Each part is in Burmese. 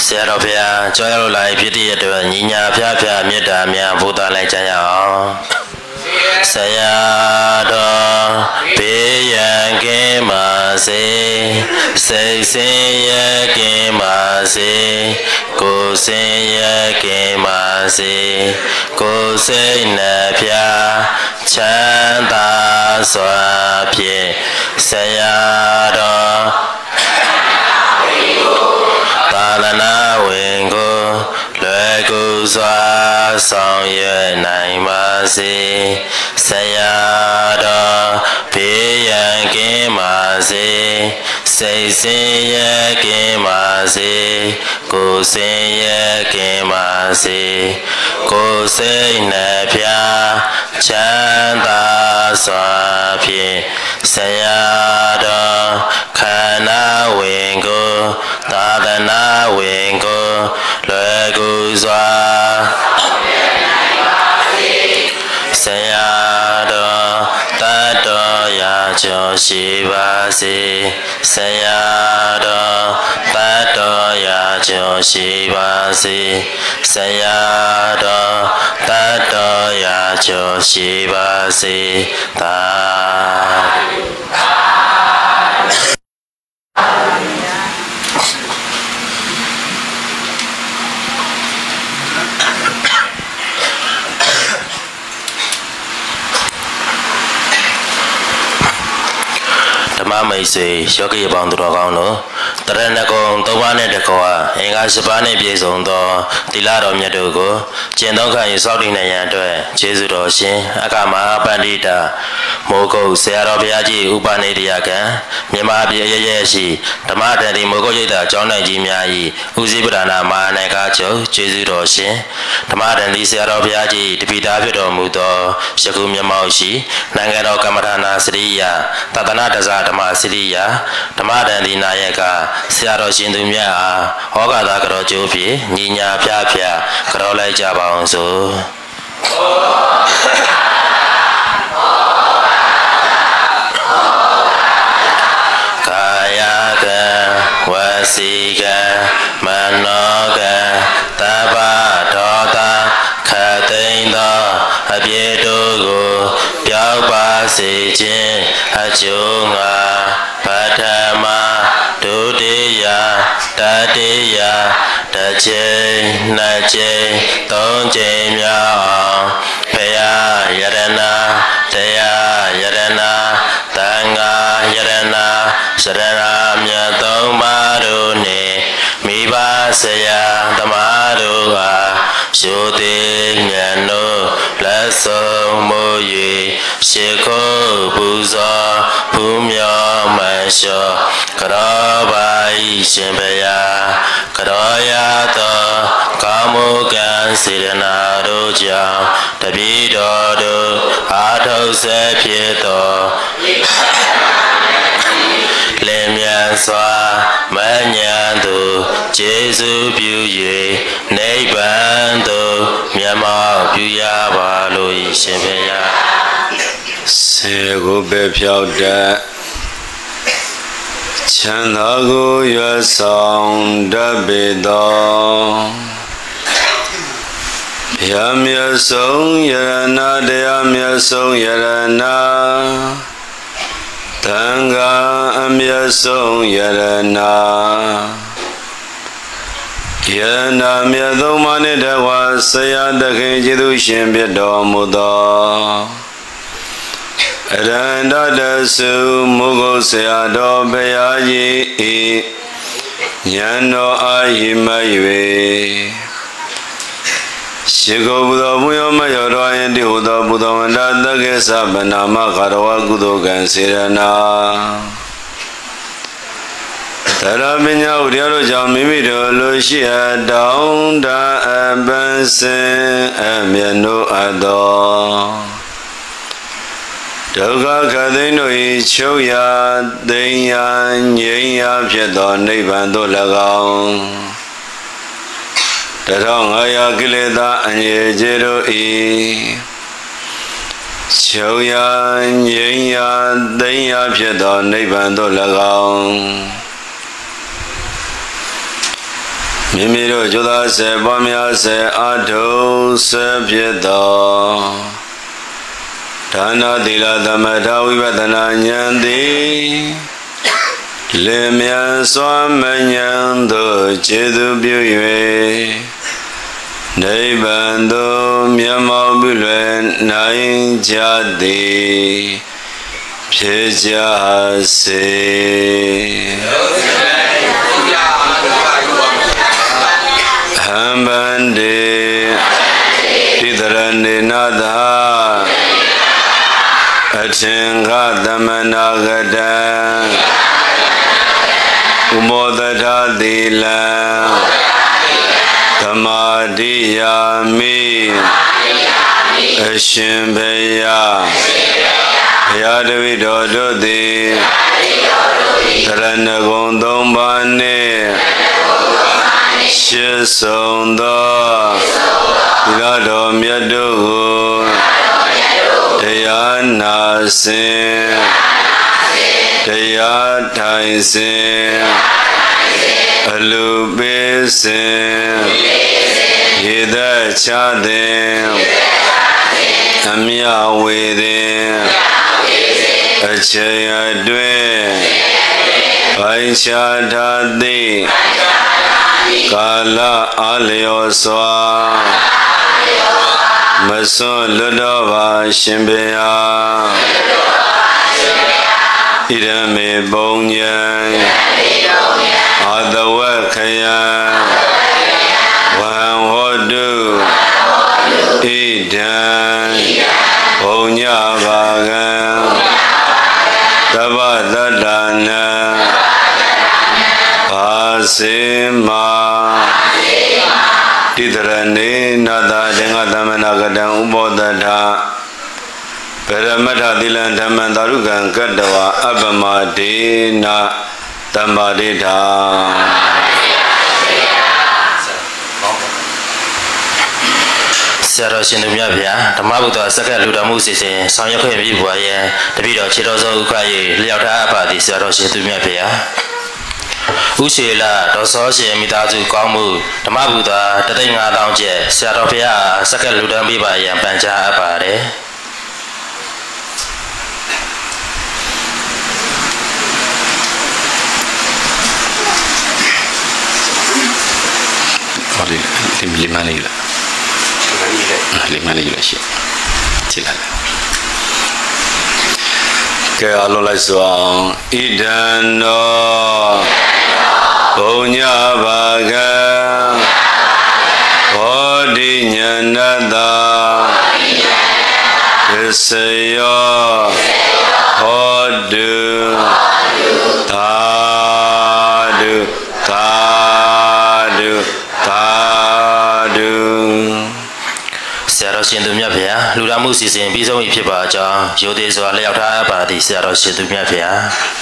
Xe đạp phía cho em lại phía đi được nhị nhà phía miết đà miệng phụ ta lại chạy nhau xe đó bị anh kia mà xe kia mà xe cô xe kia mà xe cô xe nè phía chân ta xóa phía xe đó ta là na quyền cô lời cô xóa xong yêu này mà si say đó bị anh kia mà si say kia mà si cô say kia mà si cô say nè phía chân ta xóa phía say đó khả na quyền cô ta là na quyền cô lời cô xóa say đó ta đó ya cho si ba si say đó ta đó ya cho si ba si say đó ta đó ya cho si ba si ta mấy sự cho cái bằng tụi con nữa, tất nhiên là con tôi bán này được qua, anh ấy sẽ bán này bây giờ đó, thì là đâu nhận được cô, trên đó cái sau đi này nhận được, chế độ đó xin, ác mà bán đi ta, mua cô xe đó bây giờ u bán này đi à cái, nhưng mà bây giờ gì, thằng mà thì mua cô chơi ta cho này gì mà gì, u gì bữa nào mà này cả chỗ, chế độ đó xin, thằng mà thì xe đó bây giờ thì bị đá phải đó mua đó, sẽ cũng nhận máu gì, nàng cái đó cầm ra na sri ya, ta na ta ra mà Siriya, Tamadan di Nayaka, Siaro Sindumia, Hogada Karo Jopi, Nina Pia, Karola Jabanso. Kayaka, Wasika, Manoga, Taba, Tota, Katinda, Abiedogo, Piauba Sijin, Hajunga. Padama Dutiya Tatiya Tache Nache Tongche Myao Paya Yarana Taya Yarana Tanga Yarana Sarana Myatong Maruni Miba Saya Tamaruha Shuti Nyano Laso Moyi Shiko Buzo Pumyo Mansho Karabai Shimbaya Karayato Kamukan Sirena Roja Tabido Ato Sepieto Lemyan Swa Manyandu Jesu Buye Neibandu Myama Buya Balu Shimbaya Sego Bepyauda Chandago Yasang Dabido Yamya Song Yarana Deyamya Song Yarana Tanga Amya Song Yarana Yana Myadho Manidawa Sayadakin Jidu Shimbido Mudo Randa Dasu Mugo Sayado Bayaji Yano Ahimaywe Shiko Buddha Muyo Mayoro Andi Buddha Buddha Wanda Dage Sabanama Karawa Gudo Gansirana Tarabinya Uriaro Jamimido Lucia Down Da Abanse Amiano Ado Doga Kadino Choya Denya Nyaya Piedo Nibando Lagao Tatong Ayakileda Anye Jero E Choya Nyaya Denya Piedo Nibando Lagao မိမိတို့ကျိုးသားစေပွားများစေအထုစေဖြစ်သောဒါနသီလသမထဝိပဿနာဉာဏ်သည်လင်မြန်စွာမဉဏ်သို့ကျေသူပြု၍နိဗ္ဗာန်သို့မျက်မှောက်ပြုလွယ်နိုင်ကြသည်ဖြစ်ကြစေဟံဗန္တိတိတရဏေနသာအထင်္ဂသမနာဂတံဥမောတထသီလံသမာဓိယာမိအရှင်ဘုရားဘုရားတပည့်တော်တို့သည်တရဏဂုံသုံးပါးနှင့်ရှစ်ဆုံးသောသီလတော်မြတ်တို့ကိုတရားနာစဉ်တရားထိုင်စဉ်အလူပေးစဉ်ရေသက်ချသည်အမြဝေသည်အချိန်အတွင်းပိုင်းခြားထားသည့်ကာလအားလျော်စွာမစွန့်လွတ်တော်ပါရှင်ဘုရားဣရမေပုံညံအာတဝက်ခယံဝံဟောတုဣဒံဘုံညဘာကံသဗ္ဗတတ္တနံဘာစေမာတိတရဏေနသာသင်္ဃသမနာကတံဥပောတထဗရမထသီလံဓမ္မံသာရုကံကတ္တဝအပ္ပမဒေနသမ္ပါဒိဋ္ဌာဆရာတော်ရှင်သူမြတ်ဗျာဓမ္မဗုဒ္ဓစက္ကလူတော်မှုစီစဉ်ဆောင်ရွက်ခွင့်ပြုပွားရန်တပည့်တော်ခြေတော်ဆုံးဥက္ကရေလျောက်ထားအပ်ပါသည်ဆရာတော်ရှင်သူမြတ်ဗျာဥရှိလာဒေါ်စောရှင်မိသားစုကောင်းမှုဓမ္မဗုဒ္ဓ3,500ကျပ်ဆရာတော်ဘုရားစက္ကလူတော်ပြပါရန်ပန်ကြားအပ်ပါတယ် lima lagi lah. Lima lagi lah siap. Silakan. Ke alo lai suang idano punya bagan bodhi nyanada keseyo hodu tadu tadu tadu ဆရာတော်ရှင်သူမြတ်ဗျာလူတော်မှုစီစဉ်ပြီးဆုံးပြီဖြစ်ပါကြောင်းရိုသေစွာလျှောက်ထားပါသည်ဆရာတော်ရှင်သူမြတ်ဗျာ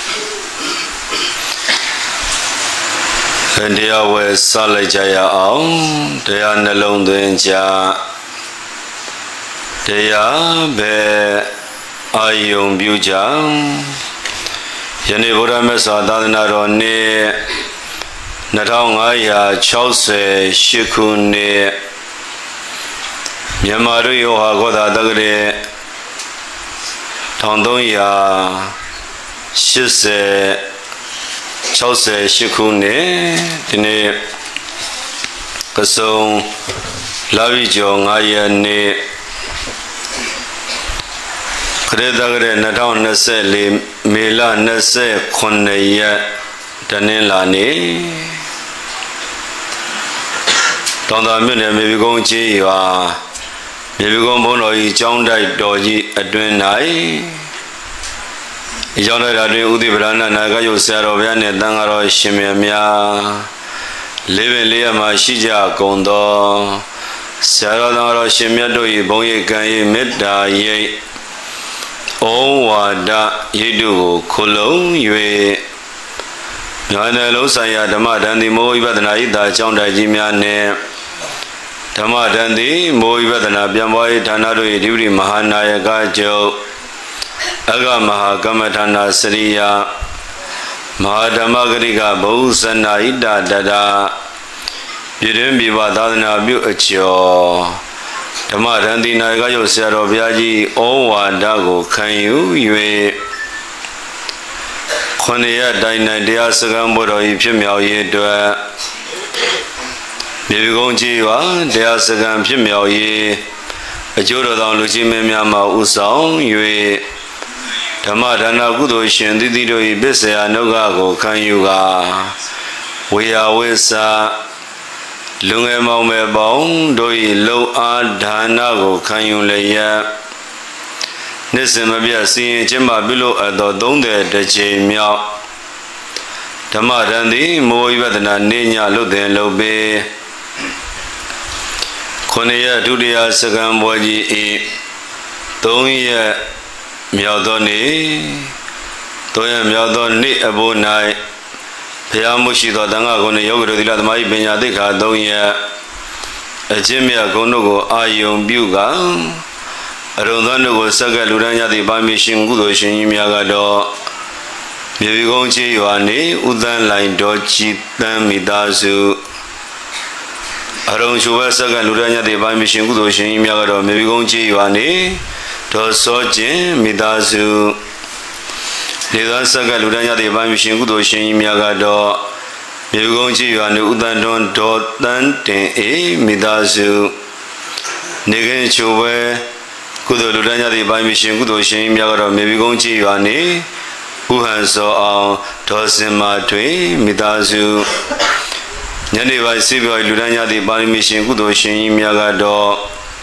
တရားဝယ်စလိုက်ကြရအောင်တရားနှလုံးသွင်းကြတရားပဲအာယုံပြုကြယနေ့ဗုဒ္ဓမြတ်စွာသာသနာတော်နေ့2568ခုနှစ်မြန်မာတို့ယောဟာကောသာတက္ကရာ1368ခုနှစ်ဒီနေ့ကစုံလာပြီကျော်9ရက်နေ့ခရစ်တက္ကရာ2024မေလ29ရက်တနင်္လာနေ့တောင်သာမြို့နယ်မြေပီကုန်းကြီးရွာမြေပီကုန်းဘုန်းတော်ကြီးကျောင်းတိုက်တော်ကြီးအတွင်း၌ရောက်လာတဲ့ဥဒိပရဏနာဂယုဆရာတော်ဘုရားနဲ့တန်ဃာတော်ရှင်မြတ်များလေးပင်လေးရမှာရှိကြကုန်သောဆရာတော်တန်ဃာတော်ရှင်မြတ်တို့၏ဘုန်းရိပ်ကံ၏မေတ္တာရိပ်ဩဝါဒရိပ်တို့ကိုခုလုံး၍ညာနယ်လုံးဆိုင်ရာဓမ္မဒန်တိမောဝိပဿနာဤသာကျောင်းတိုက်ကြီးများနှင့်ဓမ္မဒန်တိမောဝိပဿနာပြန်ပွားရေးဌာနတို့၏ဒုတိမဟာနာယကချုပ်အဂမဟာကမ္မဌာနစရိယမဟာဓမ္မဂရိကဘုဇနာဣတတတ Pirin Biba Dadana Bu Acho Tamarandina Gayo Sero Viaji Owa Dago Kanyu Yue Konia Dina Dia Sagamboro Pimao Yedua Bigonji Dia Sagam Pimao Ye Ajoro Don Lucimama Usang Yue Tamarana Gudo Shendido Besea Nogago Kanyuga We are Wesa Lunge Maume Bong Doi Lo Adhanago Kanyulaya Nesemabia seeing Jemma below at the Donde de Jemia Tamarandi Moivadana Nina Luden Lobe Korea Dudia Sagam Waji E Donya Miadoni Toya Miadoni Abunai Piamushi Danga Gone Yoga Dila Mai Benyadika Donya Jemia Gonogo Ayum Buga Arondago Saga Luranya di Bamishin Gudo Shinimiagado Bigonchi Yuani Udan Line Dochi Dan Midazu Aron Shuva Saga Luranya di Bamishin Gudo Shinimiagado Bigonchi Yuani To Soji Midazu Nida Saga Luranya di Bamishin Gudo Shinimiagado Bigonchi Yuani Udan Don Dot Dan Ten E Midazu Nigan Chuve Kudo Luranya di Bamishin Gudo Shinimiagado Bigonchi Yuani Uhan So Tosima Tui Midazu Naniva Sibo Luranya di Bamishin Gudo Shinimiagado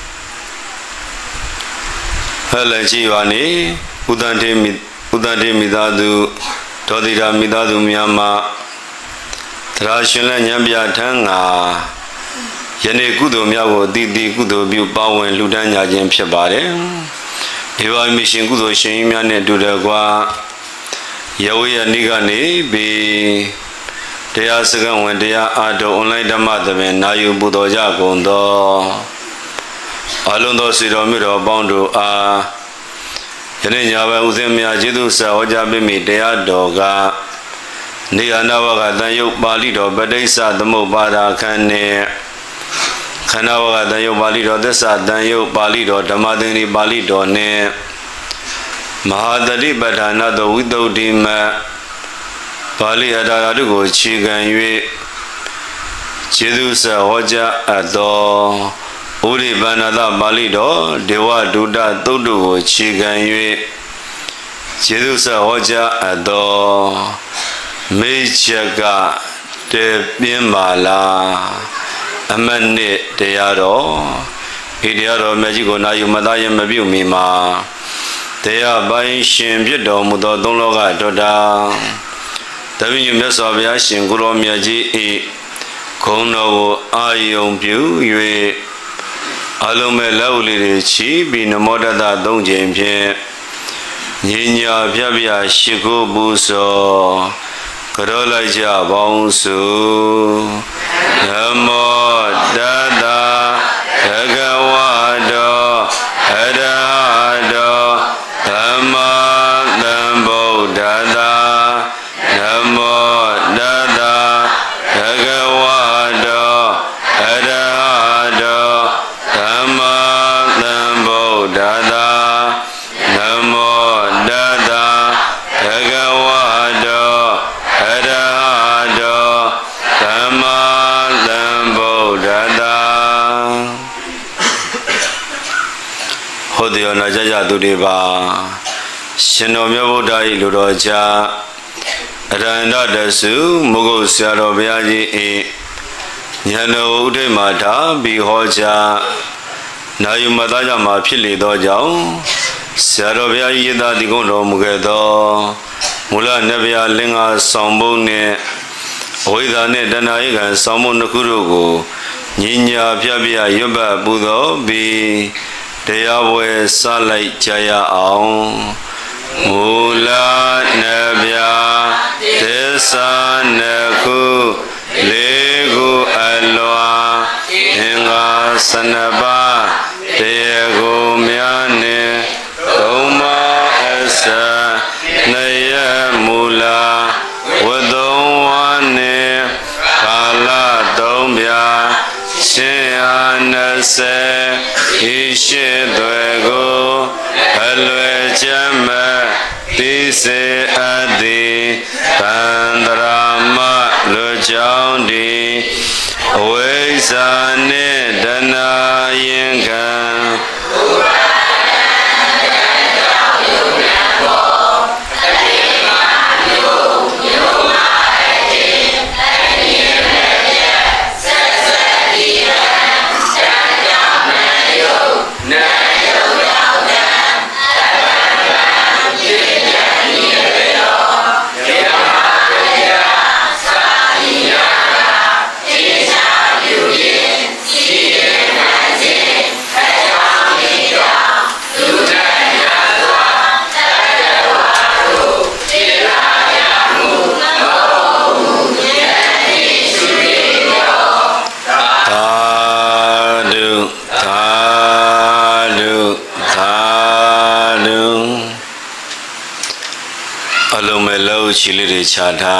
Halachi Yuani Udante Midadu Todira Midadu Miyama Trashula Nyambia Tanga Yane Gudo Miago Didi Gudo Biu Bawen Ludanya Jem Phabare Eva Mishin Gudo Shinimiane Dudagwa Yawiya Nigani Be Dea Sagan when Dea Ado Online Damadame Nayu Budoja Gondo Alundo Sidomiro Bondo Yanya Uzemia Jedusa Ojabimi Dea Doga Nianawaga Dayo Balido Badesa the Mobada Kane Kanawaga Dayo Balido Desa Dayo Balido Damadini Balido Ne Mahadari Badana the Widow Dima Bali Adadugo Chigan Yue Jedusa Oja Ado Uri Banada Balido, Dewa Duda Dodu, Chigan Yue, Jedusa Hoja Ado, Mechaga, De Bimbala, Amane, Deado, Idiado Magico Nayu Madaya Mabu Mima, they are buying Shim Bido Mudo Donloga Doda, the Vinus of Yashin Guromiaji, Kono Ayum Bu, Yue. Alume Lauli Chi be no more than Don James Ninya Piabia Shiko Buso Karolaja Bonsu Namo Dada Agawado Adado Tama Dambo Dada Namo Dada Agawado Adado Tama Dambo Dada Namo Dada Agawado Adado Tama Dambo Dada Hodio Najaja Dudiba Shino Mabudai Ludoja Randa Dasu Mugo Saro Biaji Yano Ude Mata Bihoja Nayu Madaja Mapili Dojao Sarovia Yida Digono Mugedo Mula Nebia Linga Sambone Oidane Danaiga Samun Kurugu Ninya Piabia Yuba Budo Bi Deyawe Salai Jaya Aung Mula Nebia Desa Neku Legu Alwa Inga Sanaba Diego Miane Doma Esa Naya Mula Wadowane Kala Dombia se ishe duego alwe chama tise adi pandrama lo chaundi Oisane dana yenga Chili chata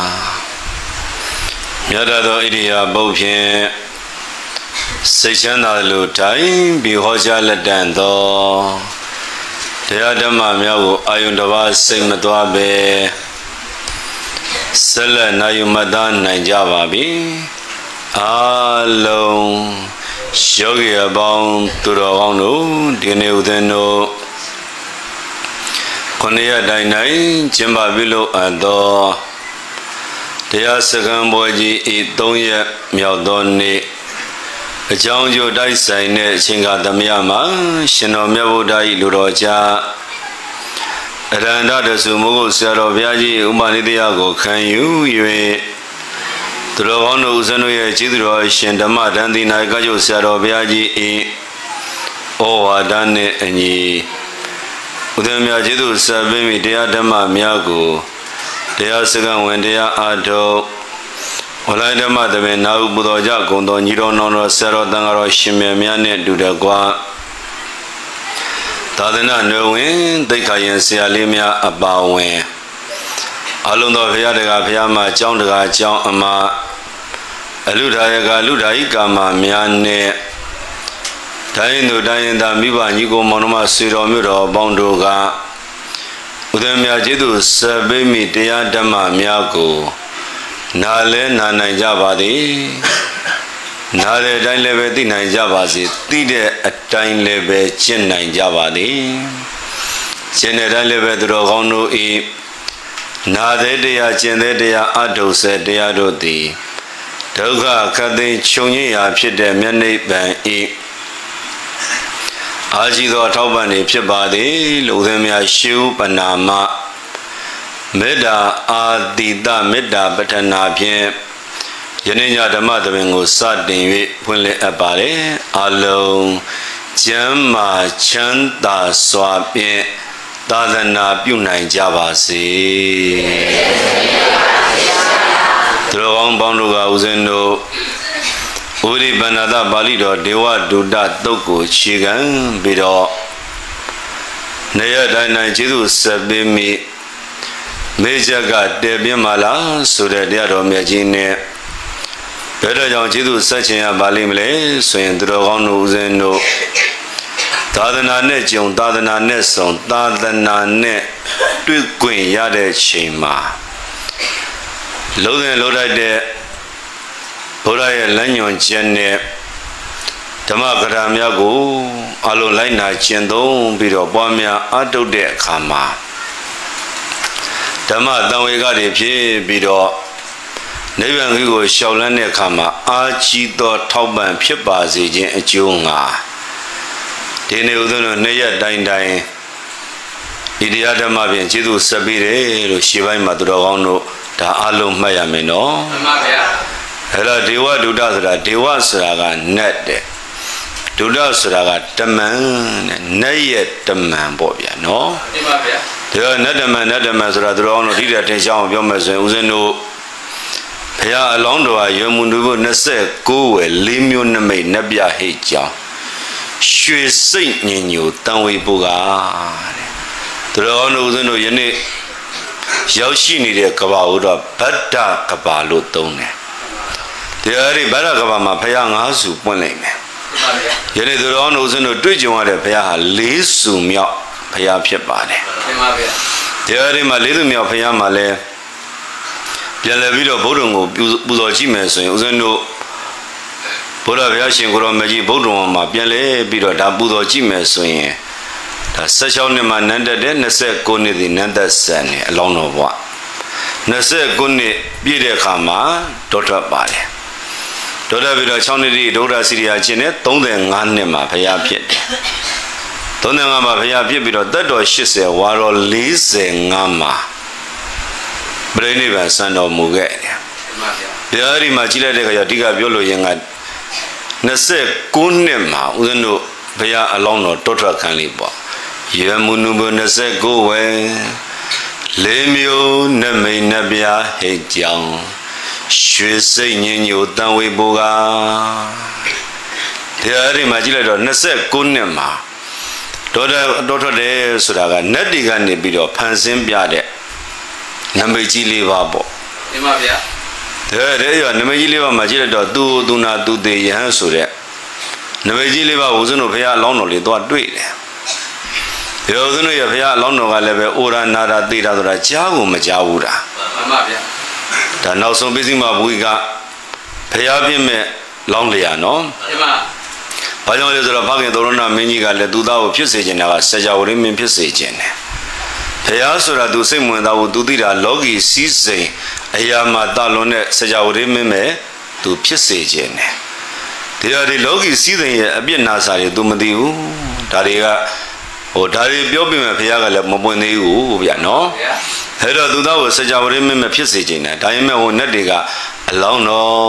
Yadado Idia Bopin Sechana Lutai, Bihoja Ladando Teadama Miao Ayundava Sigmatwabe Sela Nayumadan Najavabi Alone Shogi about Turano, Dineudeno Konya Dainai, Jimba Vilo and Do Tia Second Boji eat Donya Miaudoni A Jounjo Daisai Ne Singa Damiama, Shino Miabudai Luroja Randa de Sumo Sero Viaji Umanidiago, can you? Turovano Uzanoya Chidro, Shendama, Dandi Nagajo Sero Viaji O Adane and ye. Udamia Jidu Sabimi Dea Dama Miago, Dea Sagan when Dea Ado, Olaidama the Menau Budoja Gondo, Nido Nono Sero Dangaro Shime Miane Dudagua Tadena knowing, they can see Alimia about when Alundo Viadaga Piama, John the John Ama Aludayaga Ludaikama Miane. Tainu Dainda Miba Nigo Monoma Siro Muro Bondoga Udemia Jidu Sabimi Dea Dama Miago Nale Nanajabadi Nale Dainleve Dinajabasi Tide a Dainleve Chin Najabadi Generaleve Drogono E Nade Dea Chendea Ado said Dea Dodi Doga Kadi Chunya Pide Mene Ban E Ajido Taubani Pibadi, Ludemia Shu Panama Meda Adida Meda Batanapien Yanina the Madaringo Sadi Pule Abale Alo Jama Chanda Swapien Dadana Punai Javasi Throwing Bonduga Uzendo Uri Banada Balido, Dewa Duda Doko, Chigan, Bido Naya Dina Jidu Sabimi Major God, Debiamala, Suda Diado Magine Better John Jidu Sachin Balimle, Swing Drogon Uzendo Tadana Nejum, Tadana Neson, Tadana Ne, Queen Yade Chima Logan Loda de Puraya Lanyon Chene Tamakara Miago, Alo Laina Chendo, Bido Bomia, Ado de Kama Tama Dawegadi Pi Bido Nevan Hugo Shaolane Kama, Achido Tauban Pipazi Junga Tene Udono Neya Dain Dain Idiada Mabin Chidu Sabire, Shivai Madurano, Da Alo Mayamino Hela Dewa Duda Dewa Suraga Net Duda Suraga Taman Nayet Taman Bobia, no? There are Nadaman Suradron, Rita Tension of Yomas and Uzeno Pia Alondo, Yomundu Nase, Go, Limun Name, Nabia Heja. She Saint Ninu, Tanwi Buga. There are no Uzeno Yene Yaushini de Kabauda, Pata Kabalu Tone. There are Barakama Payang Hasu Poneme. ယနေ့သူတော်တို့ဦးဇင်းတို့တွေ့ကြုံရတဲ့ဘုရားဟာလေးစုမြောက်ဘုရားဖြစ်ပါတယ်တရားတွေမှာလေးစုမြောက်ဘုရားမှာလဲပြန်လည်ပြီးတော့ဘုဒ္ဓံကိုပူဇော်ကြည့်မယ်ဆိုရင်ဦးဇင်းတို့ဘုရားဘုရားရှင်ကိုရောမကြီးဘုဒ္ဓံမှာပြန်လည်ပြီးတော့ဒါပူဇော်ကြည့်မယ်ဆိုရင်ဒါ16နှစ်မှာနန်းတက်တဲ့29နှစ်ဒီနန်းသက်ဆန်နေအလောင်းတော်ဘွား29နှစ်ပြည့်တဲ့အခါမှာဒေါက်တာပါတယ်ဒေါက်တာပြီးတော့6နှစ်ဒီဒုဒ္ဒစီရိယာကျင့်တဲ့35နှစ်မှာဘုရားဖြစ်တယ်35မှာဘုရားဖြစ်ပြီးတော့သက်တော်80ဝါတော်45မှာပြိဋိဘံစံတော်မူခဲ့တယ်တရားဒီမှာကြည့်လိုက်တဲ့အခါကျအဓိကပြောလို့ရင်က29နှစ်မှာဦးဇင်းတို့ဘုရားအလောင်းတော်တောထွက်ခံလေးပေါ့ရမုနုဘ29ဝဲလေးမျိုးနမိန်နှပြဟိတ်ကြောင်ရွှေစိတ်ညင်ညိုတန်ဝေဘူကတရားဒီမှာကြည့်လိုက်တော့29နှစ်မှာတောထွက်တယ်ဆိုတာကနတ်တီကနေပြီးတော့ဖန်ဆင်းပြတဲ့နမိတ်ကြီးလေးပါပေါ့မှန်ပါဗျာတဲ့ရနမိတ်ကြီးလေးပါမှာကြည့်လိုက်တော့သူနာသူသေးယဟန်ဆိုတဲ့နမိတ်ကြီးလေးပါဦးဇင်းတို့ဘုရားအလောင်းတော်လေးသွားတွေ့တယ်ဒီဦးဇင်းတို့ရဘုရားအလောင်းတော်ကလည်းပဲအိုရာနာတာသေတာဆိုတာကြားကိုမကြားဘူးတာမှန်ပါဗျာဒါနောက်ဆုံးပစ္စည်းမဘူကဘုရားပြည့်မဲ့လောင်းလျာနော်မှန်ပါဘာကြောင့်လဲဆိုတော့ဘဂင်သောရဏမင်းကြီးကလည်းသူသားကိုဖြစ်စေခြင်းတာကစကြဝဠာမင်းဖြစ်စေခြင်းတယ်ဘုရားဆိုတာသူစိတ်ဝင်စားဖို့သူသိတာလောကီစည်းစိမ်အရာမှာတာလွန်တဲ့စကြဝဠာမင်းပဲသူဖြစ်စေခြင်းတယ်ဒီလောကီစည်းစိမ်ရဲ့အပြစ်နာစာတွေသူမသိဘူးဒါတွေကဒါတွေပြောပြမယ်ဘုရားကလည်းမပွင့်သေးဘူးဗျာနော်အဲ့တော့သူသားကိုစကြဝဠာမင်းဖြစ်စေခြင်းတယ်ဒါပေမဲ့ဟိုနတ်တွေကအလောင်း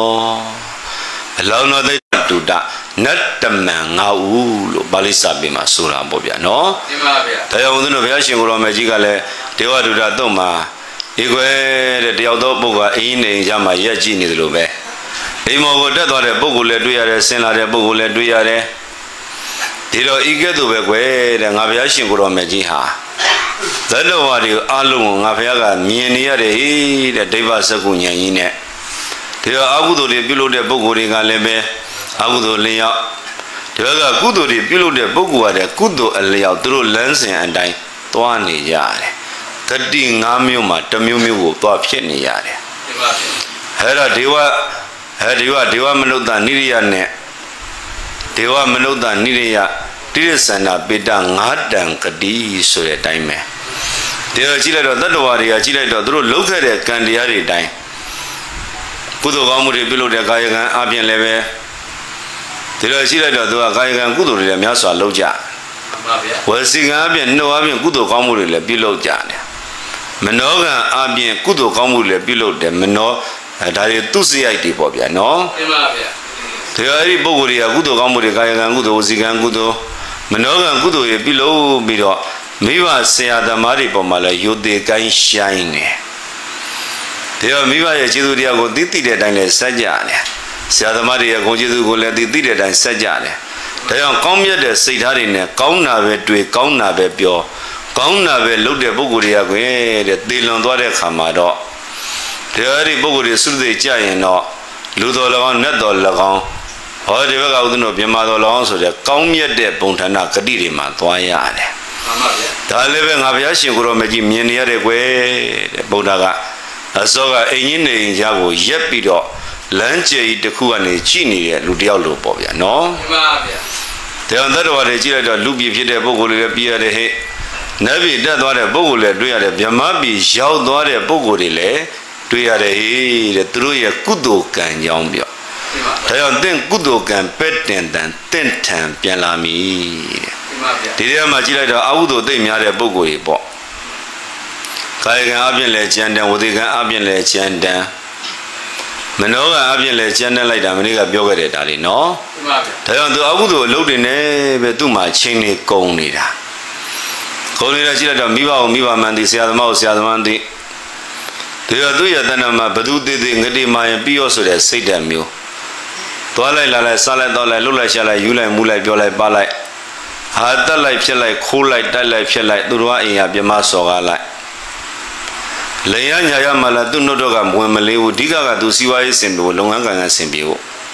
တော်သိတူတာနတ်တမန်9ဦးလို့ပါဠိစာပေမှာဆိုတာပေါ့ဗျာနော်မှန်ပါဗျာဒါကြောင့်ဦးဇင်းတို့ဘုရားရှင်ကိုရောမကြီးကလည်းဒေဝဒုဒတုံမှာဒီကွယ်တဲ့တယောက်သောပုဂ္ဂိုလ်ကအင်းနေရမှာရက်ကြည့်နေတယ်လို့ပဲအိမ်မော်ကိုတက်သွားတဲ့ပုဂ္ဂိုလ်လည်းတွေ့ရတယ်ဆင်းလာတဲ့ပုဂ္ဂိုလ်လည်းတွေ့ရတယ်ဒီတော့ဤကဲ့သို့ပဲကွယ်တဲ့ငါဘုရားရှင်ကိုရောမကြီးဟာသတ္တဝါတွေအားလုံးကိုငါဘုရားကမြင်နေရတယ်ဟိတဲ့ဒိဗ္ဗစကုဉာဏ်ကြီးနဲ့ဒီတော့အကုသိုလ်တွေပြုလုပ်တဲ့ပုဂ္ဂိုလ်တွေကလည်းပဲအကုသိုလ်လျောက်ဒီဘက်ကကုသိုလ်တွေပြုလုပ်တဲ့ပုဂ္ဂိုလ်ကတည်းကကုသိုလ်အလျောက်သူတို့လမ်းစဉ်အတိုင်းသွားနေကြတယ်ဂတိ9မျိုးမှာတစ်မျိုးမျိုးကိုသွားဖြစ်နေရတယ်အဲ့ဒါဒေဝမနုဿနိရိယနဲ့ဒေဝမနုဿနိရိယတိရစ္ဆန္ဒပေတ9တန်ဂတိဆိုတဲ့အတိုင်းပဲဒီတော့ကြည့်လိုက်တော့တတ္တဝါတွေကကြည့်လိုက်တော့သူတို့လုပ်ခဲ့တဲ့ကံတရားတွေအတိုင်းကုသိုလ်ကောင်းမှုတွေပြုလုပ်တဲ့ကာယကံအပြင်လည်းပဲဒီလိုရှိလိုက်တော့သူကကာယကံကုသိုလ်တွေလည်းများစွာလုပ်ကြမှန်ပါဗျာဝစီကံအပြင်နှုတ်အပြင်ကုသိုလ်ကောင်းမှုတွေလည်းပြုလုပ်ကြတယ်မနောကံအပြင်ကုသိုလ်ကောင်းမှုတွေလည်းပြုလုပ်တယ်မနောဒါတွေသူစရိုက်တွေပေါ့ဗျာနော်မှန်ပါဗျာဒီအဲ့ဒီပုဂ္ဂိုလ်တွေကကုသိုလ်ကောင်းမှုတွေကာယကံကုသိုလ်ဝစီကံကုသိုလ်မနောကံကုသိုလ်တွေပြုလုပ်ပြီးတော့မိဘဆရာသမားတွေပေါ်မှာလည်းယုတ်သေးကိုင်းရှိုင်းနေဒီတော့မိဘရဲ့ကျေးဇူးတရားကိုသိတဲ့အတိုင်းလည်းစัจကြတယ်ဆရာသမားတွေရဲ့ဂုဏ်ကျေးဇူးကိုလည်းသိတဲ့အတိုင်းစัจကြတယ်ဒါကြောင့်ကောင်းမြတ်တဲ့စိတ်ထားတွေနဲ့ကောင်းတာပဲတွေ့ကောင်းတာပဲပြောကောင်းတာပဲလုပ်တဲ့ပုဂ္ဂိုလ်တွေကကွယ်တဲ့သေလွန်သွားတဲ့ခါမှာတော့ဒီအဲ့ဒီပုဂ္ဂိုလ်တွေစုသိကြရင်တော့လူတော်၎င်းနတ်တော်၎င်းဟောဒီဘက်ကဦးဇင်းတို့မြန်မာတော်၎င်းဆိုတဲ့ကောင်းမြတ်တဲ့ပုံဌာနဂတိတွေမှာသွားရတယ်မှန်ပါဗျာဒါလည်းပဲငါဘုရားရှင်ကိုရောမကြီးမြင်နေရတဲ့ကွယ်တဲ့ဗုဒ္ဓကအစောကအိမ်ကြီးနေရင်ကြားကိုရက်ပြီးတော့လမ်းကျယ်ကြီးတစ်ခုကနေကြည့်နေတဲ့လူတယောက်လိုပေါ့ဗျာနော်မှန်ပါဗျာတရားသတ္တဝါတွေကြည့်လိုက်တော့လူပြည်ဖြစ်တဲ့ပုဂ္ဂိုလ်တွေလည်းပြရတယ်ဟဲ့နတ်ပြည်တက်သွားတဲ့ပုဂ္ဂိုလ်လည်းတွေ့ရတယ်ဗြဟ္မပြည်ရောက်သွားတဲ့ပုဂ္ဂိုလ်တွေလည်းတွေ့ရတယ်ဟေးတဲ့သူတို့ရဲ့ကုသိုလ်ကံကြောင့်ပြောဒါကြောင့်သင်ကုသိုလ်ကံပဲ့တင်တန်တင့်ထံပြန်လာမည်တဲ့ဒီထဲမှာကြည့်လိုက်တော့အကုသိုလ်သိမ့်များတဲ့ပုဂ္ဂိုလ်တွေပေါ့ကာယကံအပြင်လည်းကျန်တန်ဝစီကံအပြင်လည်းကျန်တန်မနောကံအပြင်လည်းကျန်တန်လိုက်တာမနေ့ကပြောခဲ့တဲ့ဒါလေးနော်ဒါကြောင့်သူအကုသိုလ်အလုပ်တွေနဲ့ပဲသူ့မှာချင်းနေကုန်နေတာကုန်နေတာကြည့်လိုက်တော့မိဘကိုမိဘမှန်သည်ဆရာသမားကိုဆရာသမားသည်ဒီတော့သူ့ရဲ့တဏ္ဍာမှာဘသူသေးသေးငတိမာရင်ပြီးရောဆိုတဲ့စိတ်ဓာတ်မျိုးသွားလိုက်လာလိုက်စားလိုက်တော့လိုက်လှုပ်လိုက်ရှာလိုက်ယူလိုက်မူလိုက်ပြောလိုက်ပါလိုက်ဟာတက်လိုက်ဖြစ်လိုက်ခိုးလိုက်တိုက်လိုက်ဖြစ်လိုက်သူတို့ကအိမ်ရပြမစော်ကားလိုက်လေရညာရမှလာသူ့နှုတ်တော့ကဝင်မလေးဘူးအဓိကကသူစီးပွားရေးစင်ပြေလုပ်ငန်းကံကစင်ပြေဖို့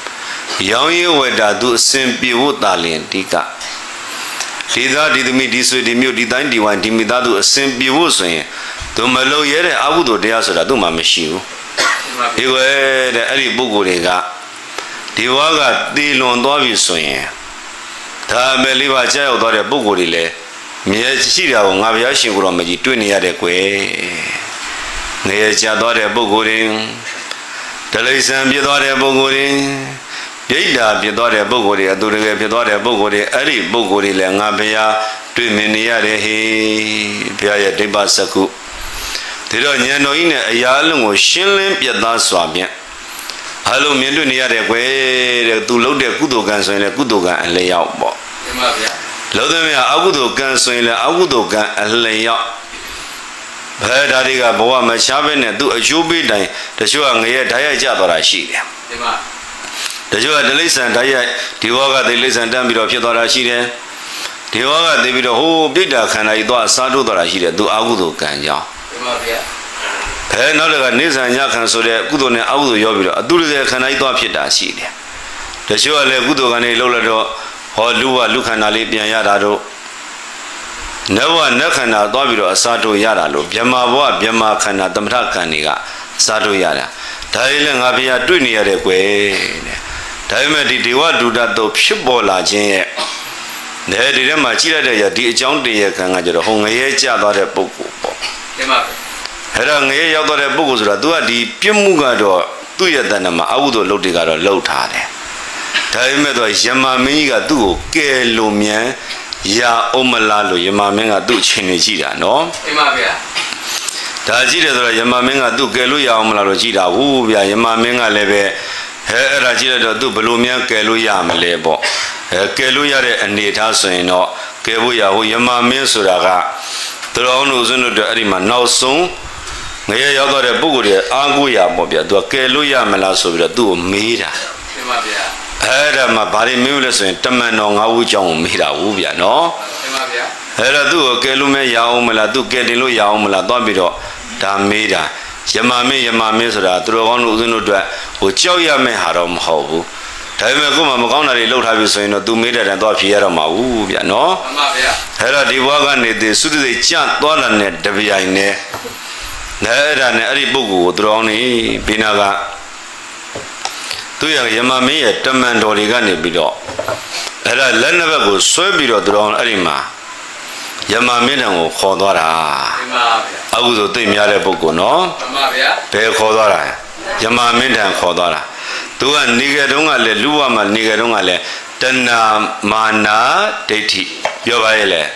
ရောင်းရဝတ္တာသူအစဉ်ပြေဖို့တာလင်ဒီကဒီသားဒီသမီးဒီဆွေဒီမျိုးဒီတိုင်းဒီဝိုင်းဒီမိသားသူအစဉ်ပြေဖို့ဆိုရင်သူမလုံရဲတဲ့အကုသိုလ်တရားဆိုတာသူ့မှာမရှိဘူးဒီကွယ်တဲ့အဲ့ဒီပုဂ္ဂိုလ်တွေကဒီဘဝကတည်လွန်သွားပြီဆိုရင်ဒါအမယ်လေးပါကြောက်ရောက်သွားတဲ့ပုဂ္ဂိုလ်တွေလည်းမြဲရှိတာကိုငါဘုရားရှင်ကိုတော်မကြီးတွေ့နေရတဲ့ကွယ်ငရဲချသွားတဲ့ပုဂ္ဂိုလ်တွေဒလိဆံပြသွားတဲ့ပုဂ္ဂိုလ်တွေဒိဋ္ဌာပြသွားတဲ့ပုဂ္ဂိုလ်တွေအတူတကယ်ပြသွားတဲ့ပုဂ္ဂိုလ်တွေအဲ့ဒီပုဂ္ဂိုလ်တွေလည်းငါဘုရားတွေ့မြင်နေရတယ်ဟေးဘုရားရဲ့ဒိဗ္ဗစကုဒီတော့ဉာဏ်တော်ကြီးနဲ့အရာအလုံးကိုရှင်းလင်းပြသစွာဖြင့်အလုံးမြင်တွေ့နေရတဲ့ကွယ်တဲ့သူလှုပ်တဲ့ကုသိုလ်ကံဆိုရင်လည်းကုသိုလ်ကံအလျောက်ပေါ့မှန်ပါဗျာလှုပ်တဲ့မြတ်အကုသိုလ်ကံဆိုရင်လည်းအကုသိုလ်ကံအလျောက်ဘယ်ဓာတွေကဘဝမရှားပဲနဲ့သူအကျိုးပေးတိုင်းတချို့ကငရဲဓာတ်ရိုက်ကြသွားတာရှိတယ်မှန်ပါတချို့ကတိလိစ္ဆန်ဓာတ်ရိုက်ဒီဘဝကတိလိစ္ဆန်တန်းပြီးတော့ဖြစ်သွားတာရှိတယ်ဒီဘဝကသိပြီးတော့ဟိုပြိတ္တာခန္ဓာကြီးသွားစားထုတ်သွားတာရှိတယ်သူအကုသိုလ်ကံကြောင့်မှန်ပါဗျာနောက်တကနေဆံညခံဆိုတဲ့ကုသိုလ်နဲ့အကုသိုလ်ရောပြီးတော့အတုတွေခန္ဓာကြီးသွားဖြစ်တာရှိတယ်တချို့ကလည်းကုသိုလ်ကံတွေလှုပ်လိုက်တော့ဟောလူခန္ဓာလေးပြန်ရတာတို့နဘဝနတ်ခန္ဓာသွားပြီးတော့အစားတို့ရတာလို့ဗြဟ္မာဘဝဗြဟ္မာခန္ဓာသမထခန္ဓာကအစားတို့ရတာဒါလေးလည်းငါဘုရားတွေ့နေရတဲ့ကွယ်တဲ့ဒါပေမဲ့ဒီဒေဝဒုဒ္ဒတို့ဖြစ်ပေါ်လာခြင်းရဲ့ဒီထဲမှာကြည့်ရတဲ့ဒီအကြောင်းတရားခံကကြတော့ဟိုငရဲကျသွားတဲ့ပုဂ္ဂိုလ်ပေါ့တင်ပါပဲအဲ့ဒါငရဲရောက်သွားတဲ့ပုဂ္ဂိုလ်ဆိုတာ तू ကဒီပြစ်မှုကတော့သူ့ရဲ့တဏ္ဍမှာအဝုဒ္ဓလုပ်တွေကတော့လှုပ်ထားတယ်ဒါပေမဲ့တော့ယမမင်းကြီးကသူ့ကိုကယ်လို့မြန်ရအောင်မလားလို့ယမမင်းကသူ့ချင်းနေကြည့်တာနော်တင်ပါဗျာဒါကြည့်တယ်ဆိုတော့ယမမင်းကသူ့ကယ်လို့ရအောင်မလားလို့ကြည့်တာဟုတ်ဗျာယမမင်းကလည်းပဲအဲ့ဒါကြည့်လိုက်တော့သူ့ဘလို့မြန်ကယ်လို့ရမလဲပေါ့ကယ်လို့ရတဲ့အနေထားဆိုရင်တော့ကယ်ဖို့ရဟိုယမမင်းဆိုတာကသူတော်အောင်လို့စွန်းတို့အဲ့ဒီမှာနောက်ဆုံးငရဲရောက်တော့တဲ့ပုဂ္ဂိုလ်တွေအားကိုးရပေါ့ဗျာသူကကယ်လို့ရမလားဆိုပြီးတော့သူ့ကိုမေးတာတင်ပါဗျာအဲ့ဒါမှဘာတွေမေးလဲဆိုရင်တမန်တော်၅ဦးကြောင်းကိုမေးတာဟုတ်ဗျာနော်တင်ပါဗျာအဲ့ဒါသူ့ကိုကယ်လို့မရအောင်မလားသူကယ်တင်လို့ရအောင်မလားသွားပြီးတော့ဒါမေးတာယမမင်းဆိုတာသူတော်ကောင်းလို့စွန်းတို့အတွက်ဟိုကြောက်ရမယ့်ဟာတော့မဟုတ်ဘူးဒါပေမဲ့ကိုယ်မှမကောင်းတာတွေလှုပ်ထားပြီဆိုရင်တော့သူမေးတဲ့တန်သွားဖြေရတော့မှာဘူးဗျာနော်မှန်ပါဗျာအဲ့တော့ဒီဘဝကနေတည်သုတ္တိကြသွားတာနဲ့တပြိုင်နဲ့အဲ့ဒါနဲ့အဲ့ဒီပုဂ္ဂိုလ်ကိုသူတော်နေဘိနာကသူရယမမင်းရဲ့တမန်တော်တွေကနေပြီးတော့အဲ့ဒါလက်နှစ်ဘက်ကိုဆွဲပြီးတော့သူတော်အဲ့ဒီမှာယမမင်းတန်ကိုခေါ်သွားတာမှန်ပါဗျာအကုသိုလ်သိများတဲ့ပုဂ္ဂိုလ်နော်မှန်ပါဗျာဘယ်ခေါ်သွားတာယမမင်းတန်ခေါ်သွားတာသူကနေကြတုန်းကလည်းလူဝမှာနေကြတုန်းကလည်းတဏမာနာဒိဋ္ဌိပြောပါရဲ့လေ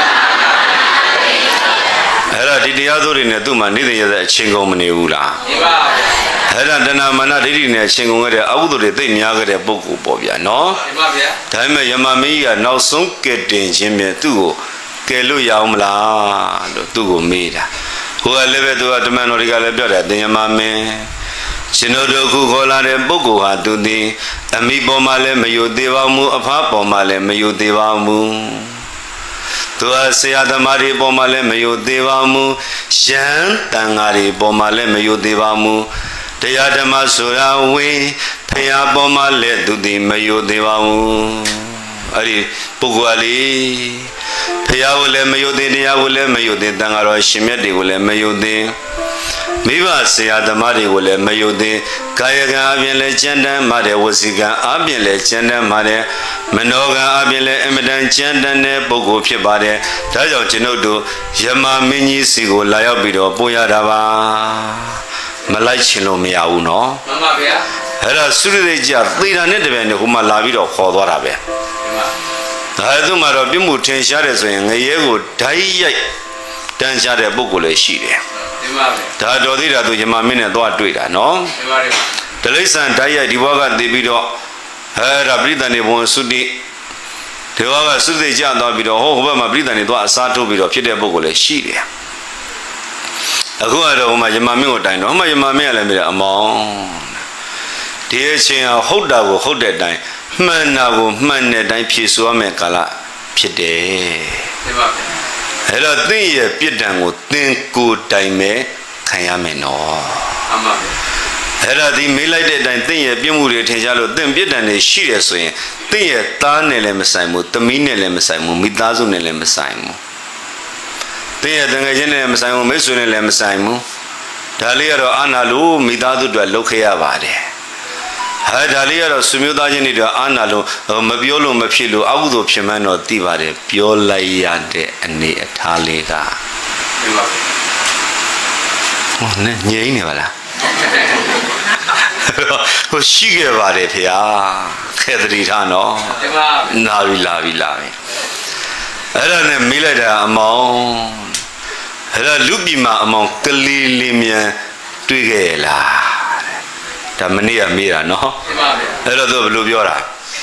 အဲ့ဒါဒီတရားစိုးတွေနဲ့သူ့မှာနေတဲ့ရတဲ့အချင်းကုန်မနေဘူးလားနေပါဘူးအဲ့ဒါတဏမာနာဒိဋ္ဌိနဲ့အချင်းကုန်ခဲ့တဲ့အကုသိုလ်တွေသိများခဲ့တဲ့ပုဂ္ဂိုလ်ပေါ့ဗျာနော်နေပါဗျာဒါပေမဲ့ယမမင်းကြီးကနောက်ဆုံးကဲတင်ခြင်းမြဲသူ့ကိုကယ်လို့ရအောင်မလားလို့သူ့ကိုမေးတာဟိုကလည်းပဲသူကတမန်တော်တွေကလည်းပြောတယ်တင်ယမမင်းရှင်တို့ခုခေါ်လာတဲ့ပုဂ္ဂိုလ်ဟာသူသည်အမိပေါ်မှာလည်းမယုသေးပါဘူးအဖပေါ်မှာလည်းမယုသေးပါဘူးသူဟာဆရာသမားတွေပေါ်မှာလည်းမယုသေးပါဘူးရှမ်းတန်ဃာတွေပေါ်မှာလည်းမယုသေးပါဘူးတရားဓမ္မဆိုတာဝေဖရာပေါ်မှာလည်းသူသည်မယုသေးပါဘူးအဲ့ဒီပုဂ္ဂိုလ်လေးဖရာကိုလည်းမယုသေးတရားကိုလည်းမယုသေးတန်ဃာတော်ရှင်မြတ်တွေကိုလည်းမယုသေးမိဘဆရာသမားတွေကိုလည်းမယုသေးကာယကံအပြင်လည်းကျမ်းတမ်းမှတဲ့ဝစီကံအပြင်လည်းကျမ်းတမ်းမှတဲ့မနောကံအပြင်လည်းအမတန်ကျမ်းတမ်းတဲ့ပုဂ္ဂိုလ်ဖြစ်ပါတယ်ဒါကြောင့်ကျွန်ုပ်တို့ယမမင်းကြီးစီကိုလာရောက်ပြီးတော့ပို့ရတာပါမလိုက်ချင်လို့မရဘူးနော်မှန်ပါဗျာအဲ့ဒါသုရိကြသေတာနဲ့တပည့်နဲ့ဟိုမှာလာပြီးတော့ခေါ်သွားတာပဲမှန်ပါဒါသူ့မှာတော့ပြမှုထင်ရှားတယ်ဆိုရင်ငရဲကိုဓာတ်ရိုက်တန်းရှားတဲ့ပုဂ္ဂိုလ်လည်းရှိတယ်ဒါတော်သေးတာသူယမမင်းနဲ့သွားတွေ့တာနော်တလိษံဓာတ်ရိုက်ဒီဘဝကတည်ပြီးတော့အဲ့ဒါပရိသန်နေဘုံသုတိဒီဘဝကသုတိကြသွားပြီးတော့ဟိုဘက်မှာပရိသန်နေသွားအစားထုတ်ပြီးတော့ဖြစ်တဲ့ပုဂ္ဂိုလ်လည်းရှိတယ်အခုကတော့ဟိုမှာယမမင်းကိုတိုင်တော့ဟိုမှာယမမင်းကလည်းမြေအမောင်းဒီအချင်းဟာဟုတ်တာကိုဟုတ်တဲ့အတိုင်းမှန်တာကိုမှန်တဲ့အတိုင်းဖြေဆိုရမယ်ကာလဖြစ်တယ်မှန်ပါဗျာအဲ့တော့သင်ရဲ့ပြစ်ဒဏ်ကိုသင်ကိုယ်တိုင်ပဲခံရမယ်နော်မှန်ပါဗျာအဲ့ဒါဒီမေးလိုက်တဲ့အတိုင်းတင့်ရဲ့ပြည့်မှုတွေထင်ရှားလို့တင့်ပြည့်တန်တွေရှိတယ်ဆိုရင်တင့်ရဲ့သားနဲ့လည်းမဆိုင်ဘူးသမီးနဲ့လည်းမဆိုင်ဘူးမိသားစုနဲ့လည်းမဆိုင်ဘူးတင့်ရဲ့တငယ်ချင်းနဲ့လည်းမဆိုင်ဘူးမိတ်ဆွေနဲ့လည်းမဆိုင်ဘူးဒါလေးကတော့အာနာလို့မိသားစုတွေလောက်ခဲ့ရပါတယ်ဒါလေးကတော့ဆွေမျိုးသားချင်းတွေတော့အာနာလို့မပြောလို့မဖြစ်လို့အကုသိုလ်ဖြစ်မှန်းတော့သိပါတယ်ပြောလိုက်ရတဲ့အနေအထားလေးကဟောနဲ့ငြိမ့်နေပါလားဟိုရှိခဲ့ပါတယ်ဖေဟာခဲတတိထားနော်လာပြီအဲ့ဒါနဲ့မေးလိုက်တာအမောင်အဲ့ဒါလူပြည်မှာအမောင်ကလေးလေးမြန်တွေ့ခဲ့လားဒါမနေ့ကမေးတာနော်အဲ့တော့သူဘယ်လိုပြောတာ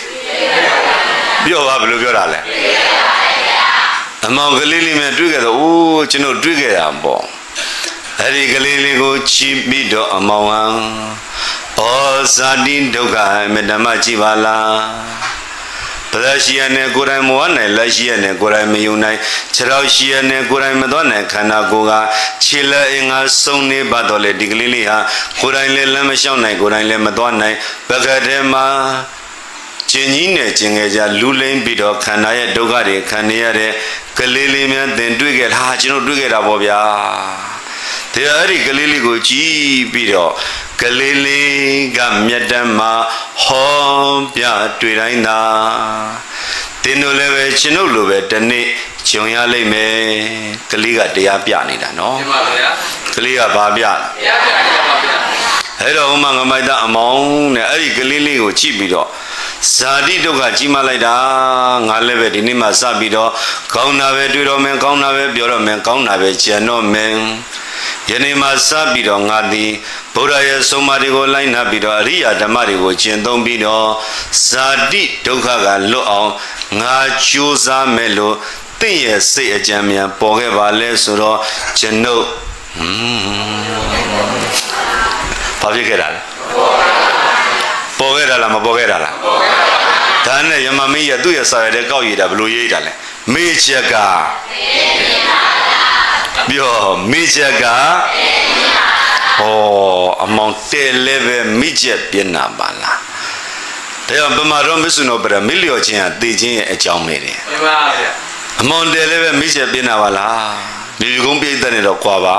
ပြောပါဘယ်လိုပြောတာလဲအမောင်ကလေးလေးမြန်တွေ့ခဲ့တော့အိုးကျွန်တော်တွေ့ခဲ့တာပေါ့အဲ့ဒီကလေးလေးကိုချီးပြီးတော့အမောင်ဟန်ဩဇာတိဒုက္ခမေတ္တမကြည်ပါလားပဒရှိယနဲ့ကိုယ်တိုင်မဝနိုင်လက်ရှိယနဲ့ကိုယ်တိုင်မယုံနိုင်ခြေတော်ရှိယနဲ့ကိုယ်တိုင်မသွားနိုင်ခန္ဓာကိုယ်ကခြေလက်အင်္ဂါဆုံးနေပါတော့လေဒီကလေးလေးဟာကိုယ်တိုင်လည်းလမ်းမလျှောက်နိုင်ကိုယ်တိုင်လည်းမသွားနိုင်ပကတဲ့မှာကျင်ကြီးနဲ့ကျင်ငယ်ကြလူလိမ့်ပြီးတော့ခန္ဓာရဲ့ဒုက္ခတွေခံနေရတဲ့ကလေးလေးများသင်တွေ့ခဲ့လားကျွန်တော်တွေ့ခဲ့တာပေါ့ဗျာဒီအဲ့ဒီကလေးလေးကိုကြည့်ပြီးတော့ကလေးလေးကမြတ်တမ်းမှာဟောပြတွေ့တိုင်းသာတင်းတို့လည်းပဲကျွန်ုပ်လိုပဲတနေ့ဂျုံရလိမ့်မယ်ကလေးကတရားပြနေတာနော်မှန်ပါဗျာကလေးကဘာပြတရားပြနေတာပါဗျာအဲ့တော့ဥမငမိုက်တာအမောင်းနဲ့အဲ့ဒီကလေးလေးကိုကြည့်ပြီးတော့ဇာတိဒုက္ခကြီးမလိုက်တာငါလည်းပဲဒီနေ့မှစပြီးတော့ကောင်းတာပဲတွေ့တော့မယ်ကောင်းတာပဲပြောတော့မယ်ကောင်းတာပဲကြံတော့မယ်ယနေ့မှစပြီးတော့ငါသည်ဗုဒ္ဓရဲ့ဆုံးမတွေကိုလိုက်နာပြီးတော့အရိယာဓမ္မတွေကိုကျင့်သုံးပြီးတော့ဇာတိဒုက္ခကလွတ်အောင်ငါကြိုးစားမယ်လို့တင့်ရဲ့စိတ်အကြံဉာဏ်ပေါ်ခဲ့ပါလဲဆိုတော့ကျွန်ုပ်ဘာဖြစ်ခဲ့တာလဲပေါ်ခဲ့တာလားမပေါ်ခဲ့တာလားဒါနဲ့ယမမင်းရသူ့ရဲ့စာရတဲ့ကောက်ရည်တာဘယ်လိုရေးတာလဲမေချက်ကပြောမိချက်ကဟောအမောင်တဲလည်းပဲမိချက်ပြနာပါလားဒါကြောင့်ပမာရောမဆုနောပရမိလျော်ခြင်းဟာတည်ခြင်းရဲ့အကြောင်းပဲတယ်မှန်ပါဗျာအမောင်တဲလည်းပဲမိချက်ပြနာပါလားမြေကုန်းပြိတ္တနဲ့တော့ကြွာပါ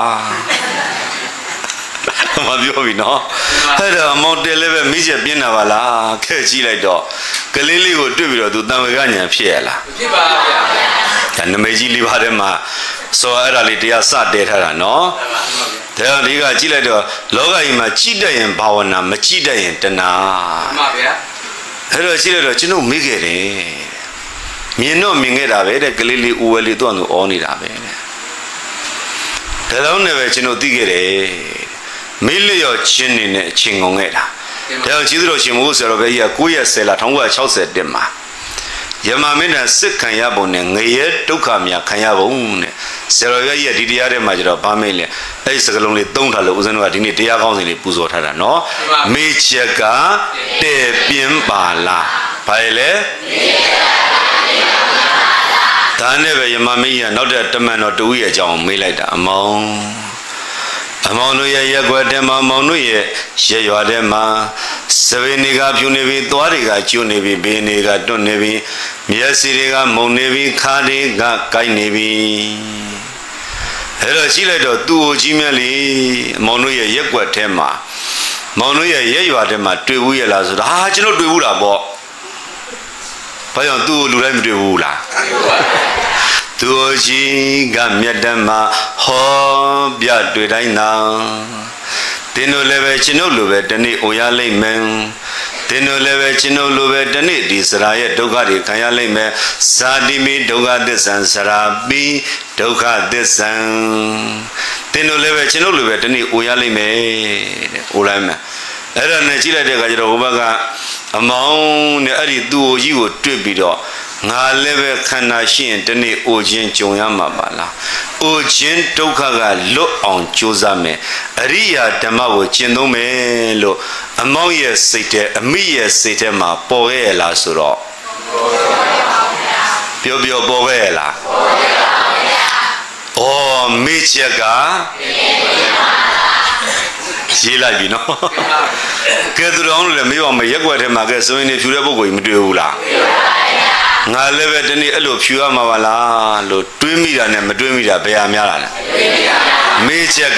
မပြောပြီနော်အဲ့ဒါအမောင်တဲလည်းပဲမိချက်ပြနာပါလားခဲကြည့်လိုက်တော့ကလေးလေးကိုတွေ့ပြီးတော့သူတံဝေကညာဖြစ်ရလားဖြစ်ပါဗျာဒါနမိတ်ကြီးလေးပါးထဲမှာဆိုအဲ့ဒါလေးတရားစတဲထားတာနော်ဒါဒီကကြည့်လိုက်တော့လောကကြီးမှာကြည့်တတ်ရင်ဘာဝနာမကြည့်တတ်ရင်တဏှာမှန်ပါဗျာအဲ့တော့ကြည့်လိုက်တော့ကျွန်တော်မေ့ခဲ့တယ်မြင်တော့မြင်ခဲ့တာပဲတဲ့ကလေးလေးဦးဝဲလေးသူ့အတူအောနေတာပဲဒါတော့လည်းပဲကျွန်တော်သိခဲ့တယ်မေ့လျော့ချင်းနေနဲ့အချိန်ကုန်ခဲ့တာဒါကြောင့်ကျေးဇူးတော်ရှင်မိုးဆရာတော်ဘုရား9ရက်10လ1961မှာယမမင်းနဲ့စစ်ခံရပုံနဲ့ငရဲဒုက္ခများခံရပုံနဲ့ဆရာတော်ရဲ့ဒီတရားထဲမှာကျတော့ဗာမေးလေအဲ့ဒီစကလုံးလေးသုံးထားလို့ဦးဇင်းတို့ကဒီနေ့တရားကောင်းစဉ်လေးပူဇော်ထားတာနော်မေချက်ကတဲ့ပြင်းပါလားဘာလဲဒါနဲ့ပဲယမမင်းကနောက်တဲ့တမန်တော်တူရဲ့အကြောင်းမေးလိုက်တာအမောင်တို့ရဲ့ရက်ွက်ထဲမှာမောင်တို့ရဲ့ရရွာထဲမှာစပင်းတွေကဖြူနေပြီသွားတွေကကျွနေပြီဘေးတွေကတွန့်နေပြီမျက်စိတွေကမုံနေပြီခါးတွေကကိုက်နေပြီအဲ့တော့ရှိလိုက်တော့သူ့ကိုကြီးမြတ်လေမောင်တို့ရဲ့ရက်ွက်ထဲမှာမောင်တို့ရဲ့ရရွာထဲမှာတွေ့ဘူးရလားဆိုတော့ဟာကျွန်တော်တွေ့ဘူးလားပေါ့ဘာကြောင့်သူ့ကိုလူတိုင်းမတွေ့ဘူးလားသူကြီးကမြတ်တမ်းမှာဟောပြတွေ့တိုင်းသာတင်းတို့လည်းပဲကျွန်ုပ်လိုပဲတနေ့အိုရလိမ့်မယ်တင်းတို့လည်းပဲကျွန်ုပ်လိုပဲတနေ့ဒီစရာရဲ့ဒုက္ခတွေခံရလိမ့်မယ်ဇာတိမိဒုက္ခသစ္ဆံစရာပိဒုက္ခသစ္ဆံတင်းတို့လည်းပဲကျွန်ုပ်လိုပဲတနေ့အိုရလိမ့်မယ်တဲ့အိုလိုက်မယ်အဲ့ဒါနဲ့ကြည့်လိုက်တဲ့အခါကျတော့ဟိုဘက်ကအမောင်းနဲ့အဲ့ဒီသူ့ကြီးကိုတွေ့ပြီးတော့ငါလည်းပဲခန္ဓာရှိရင်တနေ့အိုခြင်းကြုံရမှာပါလားအိုခြင်းဒုက္ခကလွတ်အောင်ကြိုးစားမယ်အရိယာဓမ္မကိုကျင့်သုံးမယ်လို့အမောင်းရဲ့စိတ်ထဲအမိရဲ့စိတ်ထဲမှာပေါ်ခဲ့ရလားဆိုတော့ပြောပေါ်ခဲ့ရလားပေါ်ခဲ့ပါဗျာဩမိချက်ကရေးလိုက်ပြီနော်ကဲသူတော်အောင်လည်းမေးပါမယ်ရက်ွက်ထဲမှာကဲဆိုရင်ဖြူတဲ့ပုဂ္ဂိုလ်ကြီးမတွေ့ဘူးလားငါလည်းပဲဒီနေ့အဲ့လိုဖြူရမှာပါလားလို့တွေးမိတာနဲ့မတွေးမိတာဘယ်ဟာများလားမေးချက်က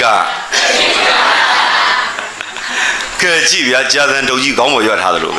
ကဲကြည့်ဗျာကြာသံတုပ်ကြီးခေါင်းပေါ်ရွက်ထားသလိုပဲ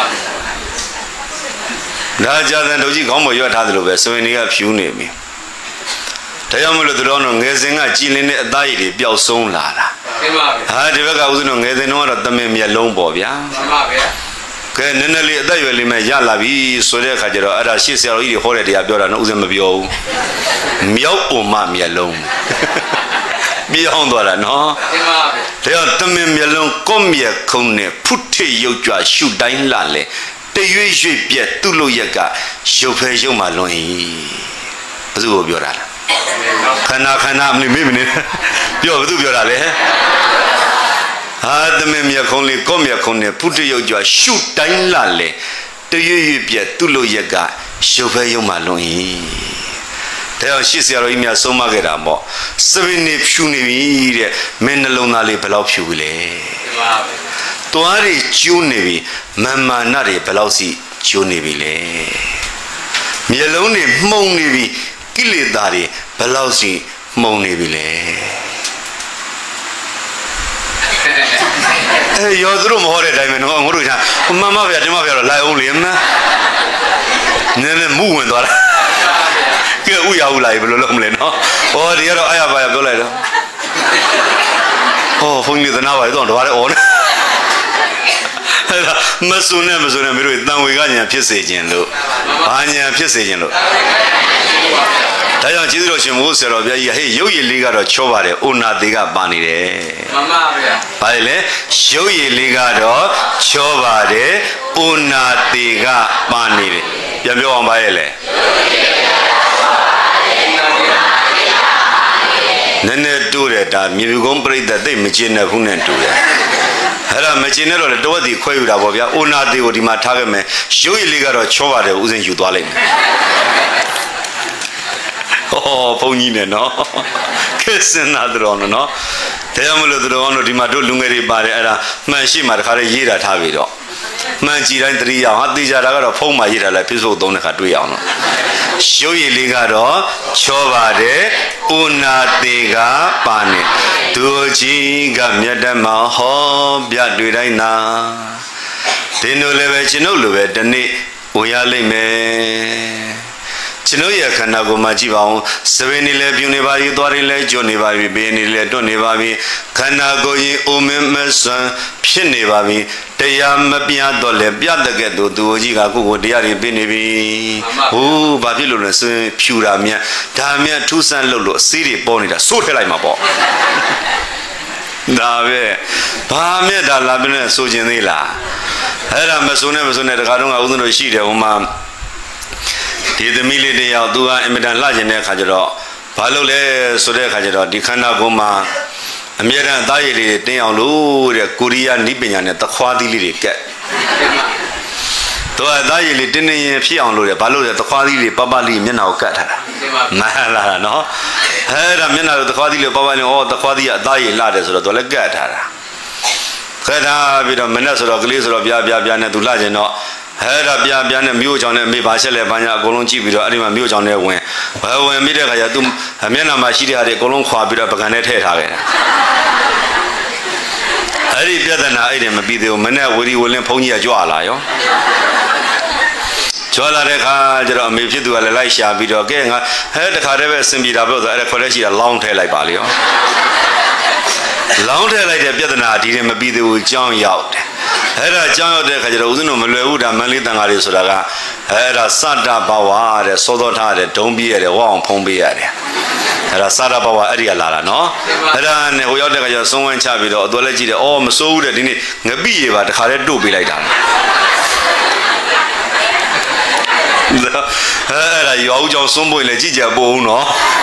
ဒါကြာသံတုပ်ကြီးခေါင်းပေါ်ရွက်ထားသလိုပဲဆိုရင်တွေကဖြူနေပြီဒါကြောင့်မလို့သူတော်တို့ငယ်စဉ်ကကြည်လင်တဲ့အသားရည်တွေပျောက်ဆုံးလာတာဟာဒီဘက်ကဦးဇင်းတို့ငယ်စဉ်တော့သမင်မျက်လုံးပေါ့ဗျာမှန်ပါဗျာကဲနည်းနည်းလေးအသက်ရွယ်လေးမဲ့ရလာပြီဆိုတဲ့အခါကျတော့အဲ့ဒါရှေ့ဆရာတော်ကြီးတွေဟောတဲ့တရားပြောတာနော်ဦးဇင်းမပြောဘူးမြောက်ပုံမမျက်လုံးပြောင်းသွားတာနော်မှန်ပါဗျာဒါကြောင့်သမင်မျက်လုံးကော့မြက်ခုံနဲ့ဖုထိတ်ရုပ်ကြွရှုတိုင်းလှလဲတရွေ့ရွေ့ပြက်သူ့လို့ရက်ကရုပ်ဖဲရုပ်မှလွန်၏ဘယ်သူကိုပြောတာလဲခဏခဏမမေ့မနေပြောဘယ်သူပြောတာလဲဟာသမင်မြက်ခုံးလေးကော့မြက်ခုံးနဲ့ဖုထိတ်ရုပ်ကြွရှုတိုင်းလှလဲတရွေ့ရွေ့ပြက်သူ့လို့ရက်ကရုပ်ဖဲရုပ်မှလွန်၏ဒါကြောင့်ရှေ့ဆရာတော်ကြီးများဆုံးမခဲ့တာပေါ့စပင်းနေဖြူနေပြီတဲ့မင်းနှလုံးသားလေးဘယ်လောက်ဖြူလဲသွားတွေကျိုးနေပြီမာနတွေဘယ်လောက်စီကျိုးနေပြီလဲမျက်လုံးတွေမှုန်နေပြီကိလေသာတွေဘယ်လောက်စီမှုန်နေပြီလဲရောသူတို့မဟောတဲ့အတိုင်းပဲနော်ငါတို့ကမမဗျာဒီမဗျာတော့လိုက်အောင်လေမနည်းနည်းမူဝင်သွားတာကဲဥရဦးလာပြီဘယ်လိုလုပ်မလဲနော်ဟောဒီကတော့အဲ့ရပါရပြောလိုက်တော့ဟောဘုန်းကြီးသနာပါလေတော့တော့အော်အဲ့ဒါမစွန်းနဲ့မစွန်းနဲ့မင်းတို့တန်ဝေကညာဖြစ်စေခြင်းလို့ဘာညာဖြစ်စေခြင်းလို့ဒါကြောင့်ကျေးဇူးတော်ရှင်မိုးဆရာတော်ဘုရားကြီးဟေးရုပ်ရည်လေးကတော့ချောပါတယ်အိုနာသေးကပါနေတယ်မှန်ပါဗျာဘာလဲရုပ်ရည်လေးကတော့ချောပါတယ်အိုနာသေးကပါနေတယ်ပြန်ပြောအောင်ပါရဲ့လေနည်းနည်းတိုးတယ်ဒါမြေကုန်းပြိတ္တသိမကျင်းတဲ့ခုနဲ့တူတယ်အဲ့ဒါမကျင်းတဲ့တော့လေတဝက်စီခွဲယူတာပေါ့ဗျာအိုနာသေးကိုဒီမှာထားခဲ့မယ်ရုပ်ရည်လေးကတော့ချောပါတယ်ဥစဉ်ယူသွားလိုက်မယ်ဟောဘုန်းကြီးနဲ့နော်ခေစင်နာတော်နော်တရားမလို့တော်တို့ဒီမှာတို့လူငယ်တွေပါတယ်အဲ့ဒါမှန်ရှိမှတခါလေးရေးတာထားပြီတော့မှန်ကြည့်တိုင်းတတိယဟာသိကြတာကတော့ဖုံးမှရေးတာလဲပြည့်စုံသုံးတဲ့ခါတွေ့အောင်နော်ရုပ်ရည်လေးကတော့ချောပါတယ်ဥနာသေးကပါနေသူကြီးကမြတ်တမဟောပြတွေ့တိုင်းသာဒီလိုလည်းပဲကျွန်ုပ်လိုပဲဒီနေ့ဝင်ရလိမ့်မယ်ကျွန်ုပ်ရဲ့ခန္ဓာကိုယ်မှာကြည့်ပါဦးစပင်းနေလဲပြုံနေပါပြီသွားနေလဲကျွတ်နေပါပြီဘေးနေလဲတွတ်နေပါပြီခန္ဓာကိုယ်ကြီးအိုမင်းမဆွမ်းဖြစ်နေပါပြီတရားမပြတော့လဲပြတဲ့ကဲ့သို့သူကြီးကကိုယ်တရားတွေပြနေပြီဟိုးဘာဖြစ်လို့လဲဆိုရင်ဖြူတာမြတ်ဒါမြတ်ထူးဆန်းလို့အစေးတွေပေါ်နေတာစိုးထည့်လိုက်မှာပေါ့ဒါပဲဘာမြတ်ဒါလာပြနေဆိုခြင်းသေးလားအဲ့ဒါမဆိုးနဲ့မဆိုးနဲ့တခါတော့ကဥဒ္ဒတို့ရှိတယ်ဟိုမှာဒီသမီးလေးတယောက်သူကအင်မတန်လှကျင်တဲ့အခါကျတော့ဘာလို့လဲဆိုတဲ့အခါကျတော့ဒီခန္ဓာကိုယ်မှာအမြဲတမ်းအသားရည်လေးတင်းအောင်လို့တဲ့ကိုရီးယားနိပညာနဲ့သခွားသီးလေးတွေကက်သူကအသားရည်လေးတင်းတင်းရင်ဖြစ်အောင်လို့တဲ့ဘာလို့လဲသခွားသီးလေးပပလေးမျက်နှာကိုကတ်ထားတာမှန်လားနော်အဲ့ဒါမျက်နှာကိုသခွားသီးလေးပပလေးဩသခွားသီးကအသားရည်လှတယ်ဆိုတော့သူလည်းကတ်ထားတာကတ်ထားပြီးတော့မနဲ့ဆိုတော့ကလေးဆိုတော့ပြနဲ့သူလှကျင်တော့အဲ့ဒါပြနဲ့မြို့ချောင်းနဲ့မေးပါချက်လဲဘာညာအကုန်လုံးကြည့်ပြီးတော့အဲ့ဒီမှာမြို့ချောင်းနဲ့ဝင်မိတဲ့ခါကျသူမျက်နှာမှာရှိတဲ့ဟာတွေအကုန်လုံးခွာပြီးတော့ပကံနဲ့ထည့်ထားခဲ့တာအဲ့ဒီပြဿနာအဲ့ဒီမပြီးသေးဘူးမနဲ့ဝီဝလင်းဖုန်းကြီးကကြွလာရောကြွလာတဲ့ခါကျတော့အမေဖြစ်သူကလည်းလိုက်ရှာပြီးတော့ကဲငါတခါတည်းပဲအဆင်ပြေတာပြောဆိုအဲ့ဒါခွက်ထဲရှိတာလောင်းထည့်လိုက်ပါလေရောလောင်းထည့်လိုက်တဲ့ပြဿနာဒီရင်မပြီးသေးဘူးကြောင်းရောက်တယ်အဲ့ဒါကြောင်းရောက်တဲ့ခါကျတော့ဦးဇင်းတို့မလွယ်ဘူးဒါမန္လေးတန်ဃာတွေဆိုတာကအဲ့ဒါစတဘဝတဲ့စောစောထားတဲ့ဒုံပြရတယ်ဝအောင်ဖုံးပေးရတယ်အဲ့ဒါစတဘဝအဲ့ဒီကလာတာနော်အဲ့ဒါနဲ့ဟိုရောက်တဲ့ခါကျတော့ဆုံးဝန်းချပြီးတော့အတော်လက်ကြည့်တယ်အော်မစိုးဘူးတဲ့ဒီနေ့ငပိရေပါတခါတည်းတို့ပေးလိုက်တာအဲ့ဒါရွာဦးကြောင့်ဆုံးပွင့်လေကြည့်ကြပို့ဦးနော်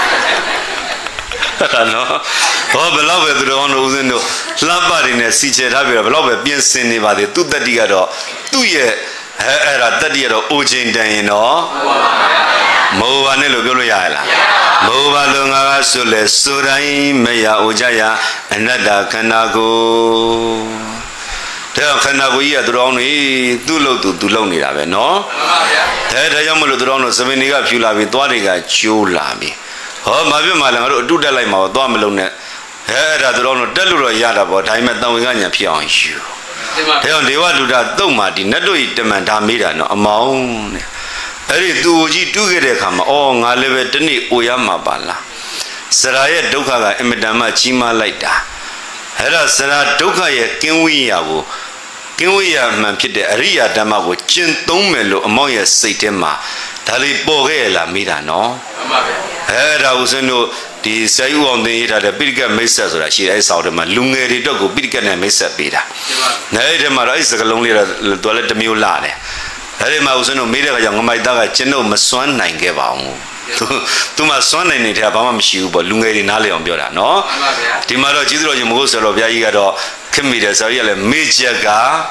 နော်ဟောဘယ်လောက်ပဲသူတော်အောင်ဦးစင်းတို့လှပတွေနဲ့စီချေထားပြီးတော့ဘယ်လောက်ပဲပြင်ဆင်နေပါသေးသူတတ္တိကတော့သူ့ရဲ့အဲ့ဒါတတ္တိကတော့အိုချိန်တန်ရင်တော့ Mova Nelo Goloyala. Mova Lunga Sule Surai Maya Ujaya another Kanago. Tell Kanagoya Droni, Dulo to Duloni, no? Ted Yamulu Drono, Saviniga Pula with Wadiga Chulabi. Oh, Mavimala, do the Lima, Domalone. Head Adrono Deluro Yada, but I met Nawiganya Pion you. Tell the one to that Doma, the Nado Itamanda, no amount. Eri duji tugere kama o ngalewe tani uyama bala saraya dukha ga imedama chima laita hera sara dukha ye kinwi ya ko kinwi ya man phit de ariya dhamma ko chin thong me lo among ye sait the ma da li paw ke la mira no hera usin do di sai u aung tin yita de pirika maisa soda shi ai saw de ma lu ngel ri tok ko pirika ne maisa pe da nei de ma ro ai sakalong li da to le tmyo la de Hare Mausano made a young Maida, Cheno, Maswan, nine gave out. To my son and it have a shoe, but Lunga in Ali on Biola, no? Timaro Chidro Mosa of Yagado, Committee, Sayala, Mijaga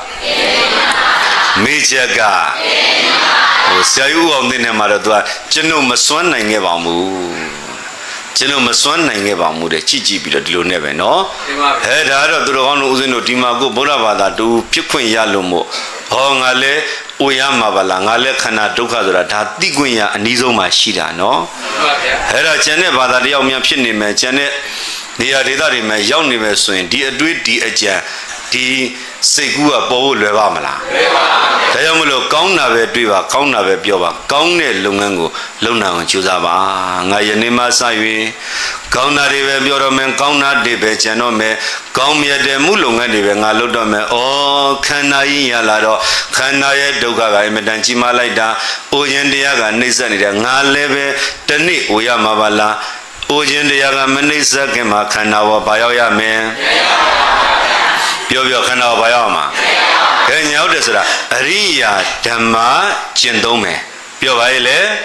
Mijaga. Sayu on the Namaradua, Cheno Maswan, nine gave out. Cheno Maswan, nine gave out, the Chichi, but you never know. Head out of the Uzino Timago Boravada to Piquin Yalumo. Hongale. Uyama Balangale Kana Dukadra, Tiguya, and Izoma Shida, no? Hera Chene Badaria Miapini, Chene, the Adidari, my young Nivesuin, dear Duty Eja, the Segua Bowl Levamala. Tayamulo, Kaunave Diva, Kaunave Biova, Kaune Lungango, Luna and Chuzava, Nayanima Savi, Kauna Rive Bioraman, Kauna de Bechanome, Kaumia de Mulunga de Vengalodome, oh, Kanaya Lado, Kanaya Doga, Medanchima Laida, Oyendiaga, Nisani, Naleve, Tani, Uyamabala, Oyendiaga, Menisa, Kema, Kanawa, Bayoya, man. Pio Kanawa Bayama. Can you notice that? Ria Dama Chindome. Pio Vaile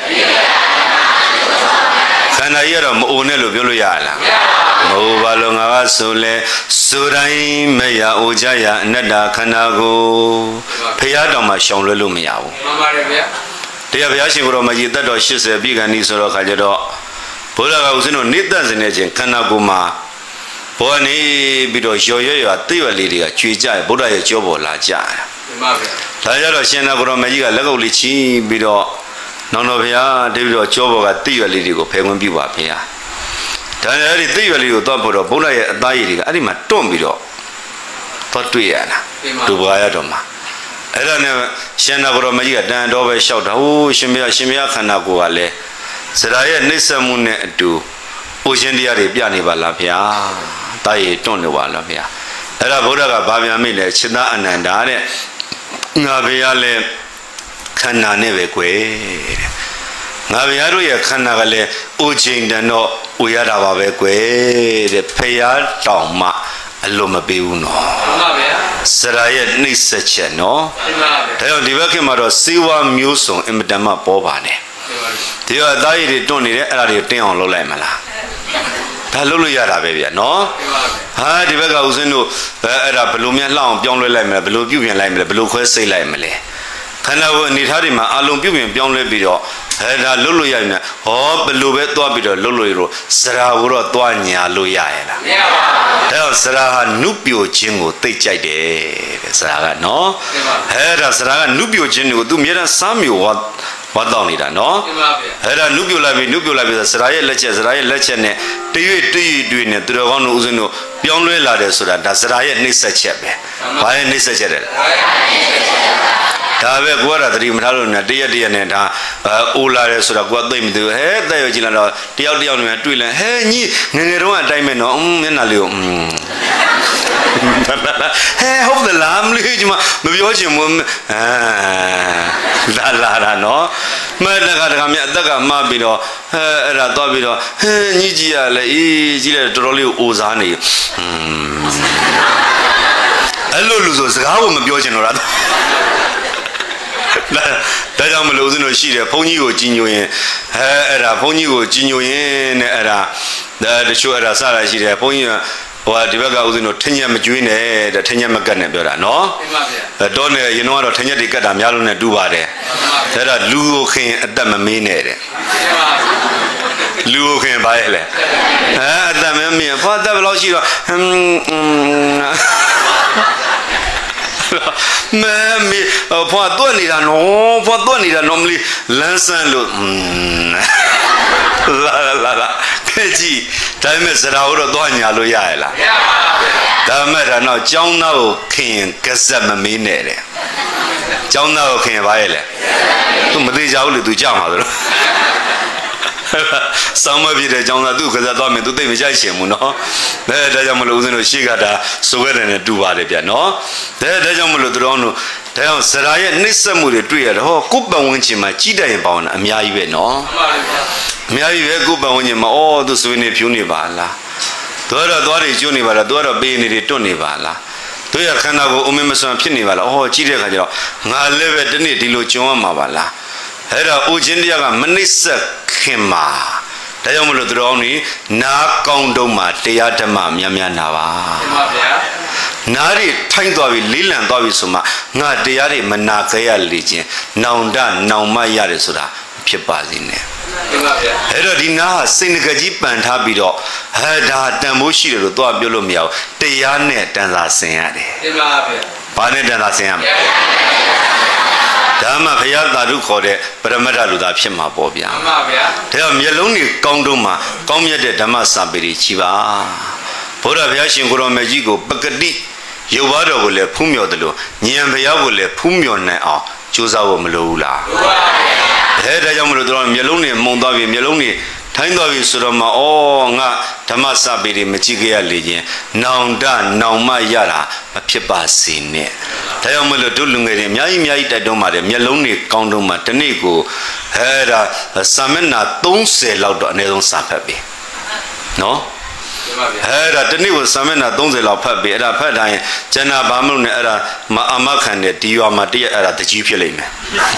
Kanayera Unelo Violuyala. Movalonga Sule Surai Maya Ujaya Nada Kanago Payadama Shonlumia. They have Yashiro Majida, she's a big and Nisoro Kajado. Pula Usino Nitas in Agent Kanaguma. Pony Bido Shoyo, a Tia Lydia, Chuja, Buddha Jobo La Jaya. Tajaro Shena Gromagiga, Legolici, Bido, Nonovia, David Chobo, a Tia Lydigo, Penguin Biwapia. Tanari Tia Lido, Topo, Buddha Dairi, Arima Tombido, Totuiana, Dubayadoma. I don't know, Shena Gromagiga, Dan over shout, oh, Shimia Kanaguale. Said I had Nissamune do Oceandia Piani Balapia, Tai Tonualapia. Era Buddha Babia Mille, China and Dare Naviale Cana Neveque Naviaria Canagale, Ujing the no Uyadaveque, the Payar Toma, Aluma Biuno. Saraya Nisache, no? They are the Vakimaro Siwa Muso in Madama Bobane. They are died, don't need it, and they on Lolamala. Hallelujah, baby, no? Ah, the Vega was in a Blumia Long, Beyond Lamela, Blue Bubian Lamela, Blue Quessy Lamele. Canava Nitarima, Alum Bubian, Beyond Lebido, had a Luluya, oh, Beluet Dobido, Luluiro, Sarah Tuania, Luyana. Tell Sarah Nupio Chingo, take Jade, Sarah, no? Had a Sarah Nupio Chingo, do me and Samuel what down it, no? Had a Nubula, Saraya Leches, Raya Lechene, do you doing it to the one who's in Beyond Lade, so that Saraya Nissa Chepe. Why Nissa Chepe? Tave Guara, the Rimaluna, dear Dianeta, Ula, so that what they do, hey, they are Dion, Twilla, hey, Nero, Diamond, Menalio. Hey, hope the lamb, maybe watch him. La no, Madaga Mabido, Ratobido, Nigia, Easy, Trolli Uzani. Hello, Luzos, how am I Biogen? That I'm losing a sheet, a pony or genuine, a pony or genuine, the show at a Sarah, she a pony. ဒီဘက်ကဦးဇင်းတို့ထင်းညက်မကျွေးနဲ့တဲ့ထင်းညက်မကတ်နဲ့ပြောတာနော်တော့နေရင်တော့ထင်းညက်တွေကတ်တာများလို့နဲ့တူပါတယ်အဲ့ဒါလူကိုခင်အသက်မမေးနဲ့တဲ့လူကိုခင်ပါရဲ့လေအသက်မမေးဘာသက်ဘယ်လောက်ရှိတော့မေဖွာတွက်နေတာနော်မလီလန်းဆန်းလို့လာခဲကြီးဒါပေမဲ့စရာတော့သွားညာလို့ရရလားမရပါဘူးဒါပေမဲ့တော့ကျောင်းသားကိုခင်ကစက်မမေးနဲ့တဲ့ကျောင်းသားကိုခင်ပါရဲ့လေသူမသေးကြဘူးလေသူကြောက်မှာလို့ဆောင်းမပြည့်တဲ့ကျောင်းသားသူ့ကစားသွားမယ်သူသိမကြိုက်ချင်ဘူးနော်ဒါကြောင့်မလို့ဦးဇင်းတို့ရှေ့ကဒါဆိုခဲ့တယ်နဲ့တူပါတယ်ဗျနော်ဒါကြောင့်မလို့သူတော်တို့ဒါကြောင့်စရာရဲ့နှိမ့်ဆက်မှုတွေတွေ့ရတယ်ဟောကိုယ်ပတ်ဝန်းကျင်မှာကြီးတိုက်ရင်ပေါင်းတာအများကြီးပဲနော်အများကြီးပဲကိုယ်ပတ်ဝန်းကျင်မှာသူဆွေးနေဖြူနေပါလားသူကတော့သွားတွေကျွနေပါလားသူကတော့ပေးနေတွေတွတ်နေပါလားသူရခန္ဓာကိုယ်အမင်းမစွမ်းဖြစ်နေပါလားကြီးတဲ့ခါကျတော့ငါလည်းပဲဒီနေ့ဒီလိုကြုံရမှာပါလားအဲ့ဒါဦးချင်းတရားကမနှိမ့်ဆက်ခင်မှာဒါကြောင့်မလို့သူတော်အောင်နာကောင်းတုံးမှာတရားဓမ္မများနာပါမှန်ပါဗျာနားတွေထိုင်းသွားပြီလေးလံသွားပြီဆိုမှငါတရားတွေမနာခဲ့ရလေခြင်းနောင်တနောင်မရတယ်ဆိုတာဖြစ်ပါစေနဲ့မှန်ပါဗျာအဲ့တော့ဒီနားဟာစိတ်ငကကြီးပန်ထားပြီးတော့ဒါတန်ဖိုးရှိတယ်လို့သွားပြောလို့မရဘူးတရားနဲ့တန်စာဆင်ရတယ်မှန်ပါဗျာဘာနဲ့တန်စာဆင်ရမလဲဒါမှဘုရားသာဓုခေါ်တဲ့ပရမတ္ထလူသားဖြစ်မှာပေါ့ဗျာမှန်ပါဗျာဒါကြောင့်မျက်လုံးတွေကောင်းတုံးမှာကောင်းမြတ်တဲ့ဓမ္မစာပေတွေကြီးပါဘုရားဘုရားရှင်ကိုရောင်မကြီးကိုပကတိရုပ်ဘာတော်ကိုလည်းဖူးမြော်တယ်လို့ဉာဏ်ဘုရားကိုလည်းဖူးမြော်နိုင်အောင်ကြိုးစားဖို့မလိုဘူးလားလိုပါဗျာဒါကြောင့်မလို့တို့မျက်လုံးတွေမှုံသွားပြီမျက်လုံးတွေထိုင်းသွားပြီဆိုတော့မှငါဓမ္မစာပေတွေမကြည့်ခဲ့ရလေခြင်းနောင်တနောင်မရတာမဖြစ်ပါစေနဲ့ဒါကြောင့်မလို့တို့လူငယ်တွေအများကြီးတိုက်တွန်းပါတယ်မျက်လုံးတွေကောင်းတုံးမှာဒီနေ့ကိုဒါစာမျက်နှာ30လောက်တော့အနည်းဆုံးစာဖတ်ပြီနော်ဒါဒီနေ့ကိုစာမျက်နှာ30လောက်ဖတ်ပြီအဲ့ဒါဖတ်တိုင်းကျန်တာဘာမလို့နဲ့အဲ့ဒါအမခံတဲ့ဒီရွာမှာတည့်အဲ့ဒါတကြီးဖြစ်လိမ့်မယ်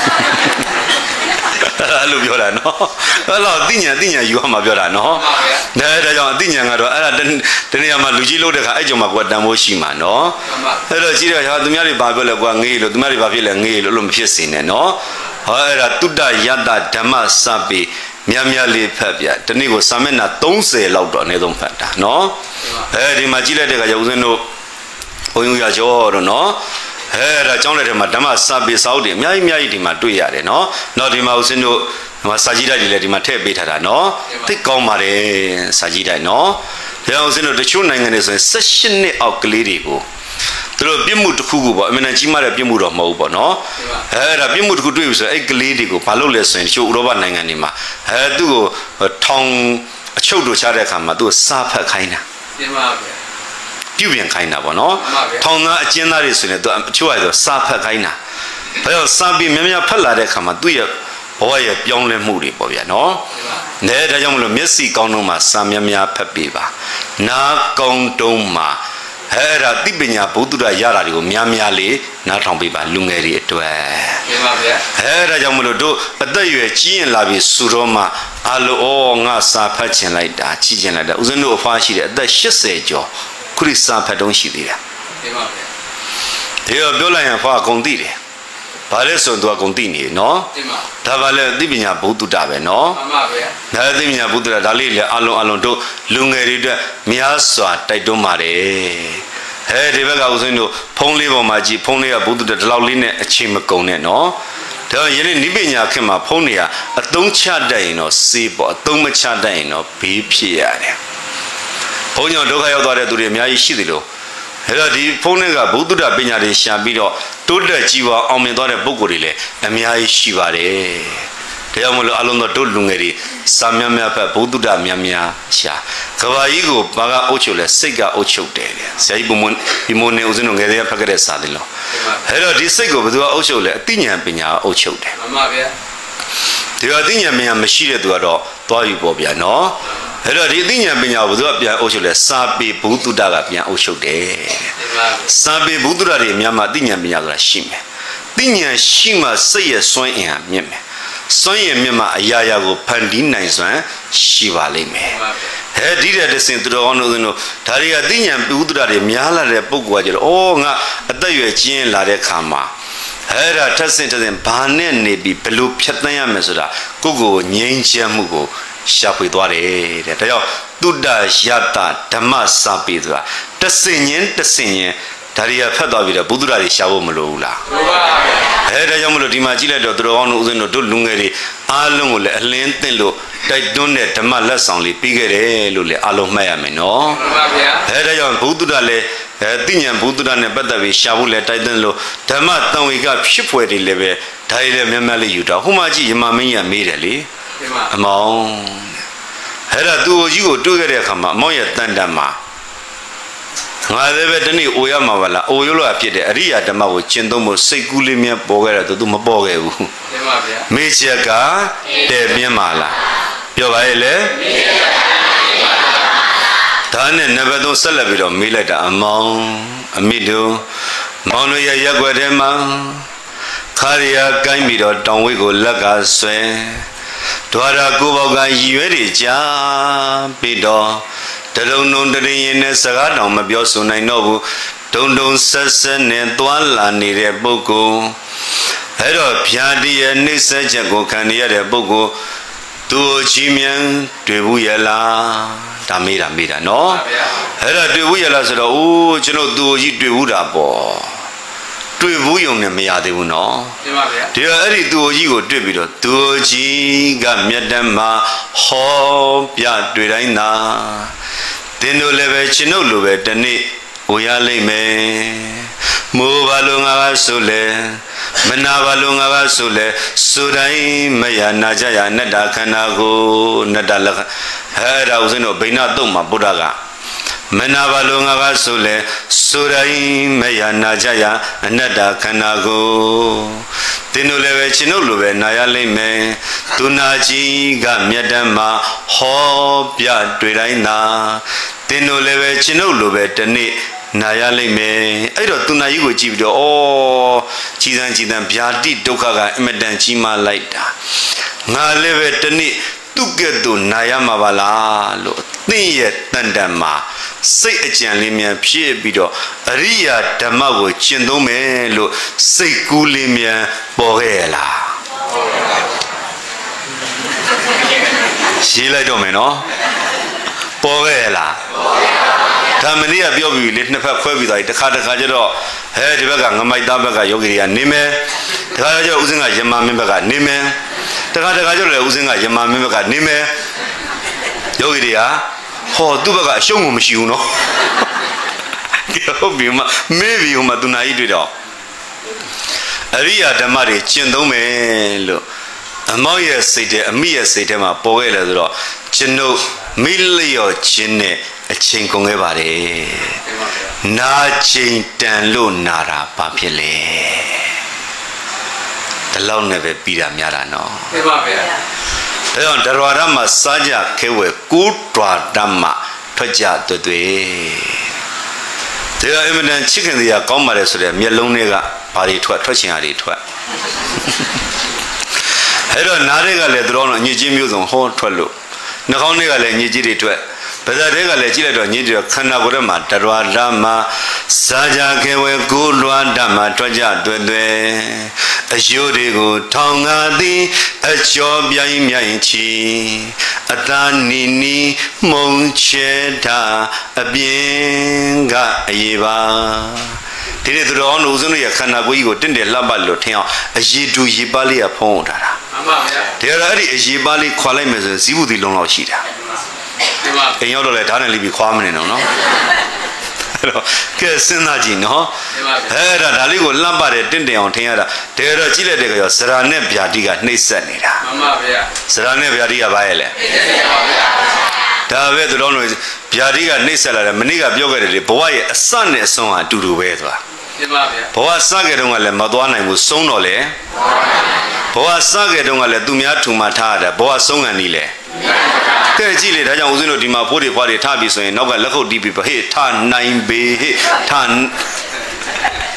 အဲ့လိုပြောတာနော်အဲ့တော့အသိဉာဏ်ယူရမှာပြောတာနော်ဒါကြောင့်အသိဉာဏ်ကတော့အဲ့ဒါတနေ့မှလူကြီးလို့တဲ့ခါအဲ့ကြောင့်မှကိုယ်တန်ဖိုးရှိမှာနော်အဲ့တော့ကြီးတယ်ဟာသူများတွေဘာပြောလဲကိုယ်ငေးလို့သူများတွေဘာဖြစ်လဲငေးလို့လို့မဖြစ်စေနဲ့နော်ဟောအဲ့ဒါတုတ္တယတ္တဓမ္မစပေများလေးဖတ်ပြဒီနေ့ကိုစာမျက်နှာ30လောက်တော့အနည်းဆုံးဖတ်တာနော်ဒီမှာကြည့်လိုက်တဲ့ခါကျဦးဇင်းတို့ဘုန်းကြီးရကျော်တော့နော်ဒါကျောင်းလက်ထဲမှာဓမ္မစာပေစာအုပ်တွေအများကြီးဒီမှာတွေ့ရတယ်နော်ဒီမှာဦးဇင်းတို့ဒီမှာစာကြည့်တိုက်တွေလည်းဒီမှာထည့်ပေးထားတာနော်သိကောင်းပါတယ်စာကြည့်တိုက်နော်ဒါဦးဇင်းတို့တချို့နိုင်ငံတွေဆိုရင်18နှစ်အောက်ကလေးတွေကိုသူတို့ပြစ်မှုတစ်ခုခုပေါ့အမှန်တန်ကြီးမားတဲ့ပြစ်မှုတော့မဟုတ်ဘူးပေါ့နော်ဒါပြစ်မှုတစ်ခုတွေ့ပြီဆိုရင်အဲ့ကလေးတွေကိုဘာလုပ်လဲဆိုရင်တချို့ဥရောပနိုင်ငံတွေမှာသူ့ကိုထောင်အချုပ်တို့ချတဲ့အခါမှာသူ့ကိုစာဖတ်ခိုင်းတာတင်ပါဗျာပြုပြင်ခိုင်းတာပေါ့နော်ထောင်သားအကျဉ်းသားတွေဆိုရင်သူအချို့ဆိုစာဖတ်ခိုင်းတာဘာလို့စာပြီးများဖတ်လာတဲ့အခါမှာသူ့ရဲ့ဘဝရဲ့ပြောင်းလဲမှုတွေပေါ့ဗျာနော်ဒါကြောင့်မလို့မျက်စိကောင်းတုံးမှာစာများဖတ်ပေးပါနားကောင်းတုံးမှာဒါတိပညာဘုဒ္ဓရရတာတွေကိုများလေးနားထောင်ပေးပါလူငယ်တွေအတွက်ပြပါဗျာဒါကြောင့်မလို့တို့အသက်အရွယ်ကြီးရင်လာပြီဆိုတော့မှအလိုငါစာဖတ်ချင်လိုက်တာချီချင်လိုက်တာဦးဇင်းတို့အဖွားရှိတယ်အသက်80ကျော်ခုရိစာဖတ်တုံးရှိသေးတယ်ပြပါဗျာပြောလိုက်ရင်ဖွားကုန်သိတယ်ဘာလဲဆိုတော့ကုန်သိနေနော်ဒါပါလေသိပညာဘုဒ္ဓတာပဲနော်မှန်ပါဗျာဒါသိပညာဘုဒ္ဓတာဒါလေးလေအလုံးတို့လူငယ်တွေအတွက်များစွာတိုက်တွန်းပါတယ်ဒီဘက်ကဦးဇင်းတို့ဖုံးလေးပေါ်မှာကြည့်ဖုံးလေးကဘုဒ္ဓတာဒီလောက်လေးနဲ့အချိန်မကုန်နဲ့နော်ဒါယနေ့နိဗ္ဗာန်ခင်မှာဖုံးနေရအသုံးချတတ်ရင်တော့စေးပေါ့အသုံးမချတတ်ရင်တော့ဘေးဖြစ်ရတယ်ဘုန်းကြီးဒုက္ခရောက်သွားတဲ့သူတွေအများကြီးရှိတယ်လို့အဲ့တော့ဒီဖုန်းတွေကဘုဒ္ဓပညာတွေရှာပြီးတော့တိုးတက်ကြီးပွားအောင်မြင်သွားတဲ့ပုဂ္ဂိုလ်တွေလည်းအများကြီးရှိပါတယ်။ဒါကြောင့်မလို့အလုံးစုံတို့လူငယ်တွေစာများဖတ်ဘုဒ္ဓများရှာကဘာကြီးကိုဘာကအုပ်ချုပ်လဲစိတ်ကအုပ်ချုပ်တယ်တဲ့။ဆရာကြီးဒီမုံနေဦးဇင်းတို့ငယ်တွေကဖတ်ခဲ့တဲ့စာတွေလို့အဲ့တော့ဒီစိတ်ကိုဘယ်သူကအုပ်ချုပ်လဲအသိဉာဏ်ပညာအုပ်ချုပ်တယ်။မှန်ပါဗျာ။ဒီအသိဉာဏ်ပညာမရှိတဲ့သူကတော့သွားယူပေါ့ဗျာနော်။အဲ့တော့ဒီအသိဉာဏ်ပညာကိုဘယ်သူကပြန်အုပ်ချုပ်လဲစာပေဘုဒ္ဓကပြန်အုပ်ချုပ်တယ်စာပေဘုဒ္ဓတွေအများမှာအသိဉာဏ်ပညာဆိုတာရှိမယ်သိဉာဏ်ရှိမှစိတ်ရဲ့စွမ်းအင်ဟာမြင့်မယ်စွန့်ရမြတ်မှာအရာရာကိုဖန်တီးနိုင်စွမ်းရှိပါလိမ့်မယ်ဒီတဲ့တစင်သူတော်ကောင်းတို့ဦးဇင်းတို့ဒါတွေကသိဉာဏ်ဥဒ္ဒရာတွေများလာတဲ့ပုဂ္ဂိုလ်ကကြတော့ငါအသက်ရွယ်ကြီးလာတဲ့ခါမှာအဲ့ဒါထက်ဆင့်ဘာနဲ့နေပြီးဘယ်လိုဖြတ်သန်းရမယ်ဆိုတာကိုယ့်ကိုငြိမ်းချမ်းမှုကိုရှာဖွေသွားတယ်တဲ့ဒါကြောင့်တုဒ္ဒယတဓမ္မစာပေဆိုတာတဆင်ချင်းဒါတွေကဖတ်သွားပြီးတော့ဘုဒ္ဓရာတွေရှာဖို့မလိုဘူးလားလိုပါဗျာဒါကြောင့်မလို့ဒီမှာကြည့်လိုက်တော့သူတော်ကောင်းတို့ဦးဇင်းတို့လူငယ်တွေအားလုံးကိုလည်းအလင်းသင့်လို့တိုက်တွန်းတဲ့ဓမ္မလက်ဆောင်လေးပြီးခဲ့တယ်လို့လည်းအားလုံးမှတ်ရမယ်နော်မှန်ပါဗျာဒါကြောင့်ဘုဒ္ဓရာလည်းသိဉာဏ်ဘုဒ္ဓရာနဲ့ပတ်သက်ပြီးရှာဖို့လည်းတိုက်တွန်းလို့ဓမ္မတန်ဝေကဖြစ်ဖွယ်တွေလည်းပဲဒါတွေလည်းများများလေးယူတော့ဟိုမှာကြည့်ယမမင်းကြီးကမေးတယ်လေအမောင်အဲ့ဒါသူ့ကြီးကိုတွေ့ခဲ့တဲ့အခါမှာအမောင်ရဲ့တန်တန်မှာငါလည်းပဲတနေ့အိုရမှာပါလားအိုရလို့ဖြစ်တယ်အရိယာဓမ္မကိုကျင့်သုံးဖို့စိတ်ကူးလေးများပေါ်ခဲ့တယ်သူမပေါ်ခဲ့ဘူးမှန်ပါဗျာမေချက်ကတဲ့ပြင်းပါလားပြောပါရဲ့လေဒါနဲ့နံပါတ်3ဆက်လက်ပြီးတော့မေးလိုက်တာအမောင်အမိတို့မောင်တို့ရဲ့ရက်ွက်ထဲမှာခါရယာကိုင်းပြီးတော့တောင်ဝိတ်ကိုလက်ကဆွဲဒွါရာကိုပေါကရည်ရွယ်တွေကြာပြီးတော့တရုံုံတရင်ရင်နဲ့စကားတောင်မပြောဆိုနိုင်တော့ဘူးဒုံဆက်နဲ့သွားလာနေတဲ့ပုဂ္ဂိုလ်အဲ့တော့ဗျာတိရဲ့နှိမ့်ဆက်ချက်ကိုခံရတဲ့ပုဂ္ဂိုလ်သူ့ချီးမြှမ်းတွေ့ဘူးရဲ့လားဒါမေးတာနော်အဲ့ဒါတွေ့ဘူးရဲ့လားဆိုတော့အိုးကျွန်တော်သူ့ကြီးတွေ့ဘူးတာပေါ့တွေ့ဘူးယုံနဲ့မရသေးဘူးနော်မှန်ပါဗျာဒီတော့အဲ့ဒီသူ့ကြီးကိုတွေ့ပြီးတော့သူ့ကြီးကမြတ်တမ်းမှာဟောပြတွေ့တိုင်းသာသင်တို့လည်းပဲကျွန်ုပ်လိုပဲတနေ့ဝရလိမ့်မယ်မိုးဘာလို့ငါကဆိုလဲမနာဘာလို့ငါကဆိုလဲဆိုတိုင်းမရနာကြရနတ္တခန္ဓာကိုနတ္တလက္ခအဲ့ဒါဦးဇင်းတို့ဗိဏတုံမှာဗုဒ္ဓကမနာဘာလို့ငါကဆိုလဲဆိုတိုင်းမရနာကြရအနတ္တခန္ဓာကိုသင်တို့လည်းပဲကျွန်ုပ်လိုပဲနာရလိမ့်မယ်သူနာကြီးကမြတ်တမ်းမှာဟောပြတွေ့တိုင်းသာသင်တို့လည်းပဲကျွန်ုပ်လိုပဲတနေ့နာရလိမ့်မယ်အဲ့တော့သူနာကြီးကိုကြည့်ပြီးတော့ကြည်စံဗျာတိဒုက္ခကအမတန်ကြီးမားလိုက်တာငါလည်းပဲတနေ့သူကဲ့သို့နာရမှာပါလားလို့သင်ရဲ့တန်တန်မှာစိတ်အကြံလေးများဖြစ်ပြီးတော့အရိယာဓမ္မကိုကျင့်သုံးမယ်လို့စိတ်ကူးလေးများပေါ်ခဲ့ရလားရေးလိုက်တော့မယ်နော်ပေါ်ခဲ့ရလားဒါမနေ့ကပြောပြီးလေနှစ်ဖက်ခွဲပြီးသွားပြီတစ်ခါကျတော့ဒီဘက်ကငမိုက်သားဘက်ကယောဂီတွေကနေမယ်တခါကျတော့ဦးစင်းကယမမင်းဘက်ကနေမယ်တခါကျတော့လေဦးစင်းကယမမင်းဘက်ကနေမယ်ယောဂီတွေကဟောသူ့ဘက်ကအရှုံးကိုမရှိဘူးနော်ဟုတ်ပြီမေးပြီဟိုမှာသူနာကြီးတွေ့တော့အရိယာဓမ္မတွေကျင့်သုံးမယ်လို့အမောက်ရဲ့စိတ်ထဲအမိရဲ့စိတ်ထဲမှာပေါ်ခဲ့တယ်ဆိုတော့ကျွန်ုပ်မိလျော်ခြင်းနဲ့အချိန်ကုန်ခဲ့ပါတယ်နာချိန်တန်လို့နာတာဘာဖြစ်လဲဒီလောက်နဲ့ပဲပြီးတာများတာနော်မှန်ပါဗျာဒါကြောင့်ဒရဝရမှာစားကြခဲဝဲကိုးတွာတမ်းမှာထွက်ကြတွေ့ဒီကအင်မတန်ချစ်ခင်တရားကောင်းပါတယ်ဆိုတဲ့မျက်လုံးတွေကဘာတွေထွက်ချင်တာတွေထွက်အဲ့တော့နားတွေကလည်းသူတော်တို့အညစ်အကြေးမျိုးစုံဟောထွက်လို့နှာခေါင်းတွေကလည်းအညစ်အကြေးတွေထွက်ပါးစပ်တွေကလည်းကြည့်လိုက်တော့ညစ်တယ်ခန္ဓာကိုယ်ထဲမှာတရဝရမှာစားကြခဲဝဲကိုးလွှားတတ်မှာထွက်ကြတွေ့အယိုးတွေကိုထောင်ငါသည်အကျော်ပြိုင်မြိုင်ချီအသာနီမုံချဲတာအပြင်းကအရေးပါဒီနေ့သူတော်တို့ဦးဇင်းတို့ရဲ့ခန္ဓာကိုယ်ကြီးကိုတင့်တယ်လှပလို့ထင်အောင်အရေးတူရေပါလေးကဖုံးထားတာမှန်ပါဗျာဒါကြတော့အဲ့ဒီအရေးပါလေးခွာလိုက်မယ်ဆိုရင်ဇီးဘူးဒီလုံးလောက်ရှိတာမှန်ပါအိမ်ရောက်တော့လေဓာတ်နဲ့လိပြီးခွာမနေတော့နော်အဲ့တော့ကဲစဉ်းစားကြည့်နော်အဲ့ဒါလေးကိုလှမ်းပါတယ်တင့်တယ်အောင်ထင်ရတာတကယ်တော့ကြည့်လိုက်တဲ့ကြောဇရာနဲ့ဗျာတိကနှိမ့်ဆက်နေတာမှန်ပါဗျာဇရာနဲ့ဗျာတိကဘာရဲ့လဲနှိမ့်ဆက်ပါဗျာဒါပဲသူတော်တို့ဗျာတိကနှိမ့်ဆက်လာတယ်မနေ့ကပြောခဲ့တယ်လေဘဝရဲ့အစနဲ့အဆုံးဟာအတူတူပဲသွားမှန်ပါဗျာဘဝစခဲ့တုန်းကလည်းမသွားနိုင်ဘူးဆုံးတော့လေဘဝစခဲ့တုန်းကလည်းသူများထူမှထားရတယ်ဘဝဆုံးကန်နီးလေကဲကြည့်လေဒါကြောင့်ဦးဇင်းတို့ဒီမှာဖိုးတွေဖွားတွေထပြီးဆိုရင်နောက်ကလက်ခုပ်တီးပြီးဟေ့ထနိုင်ပေဟေ့ထ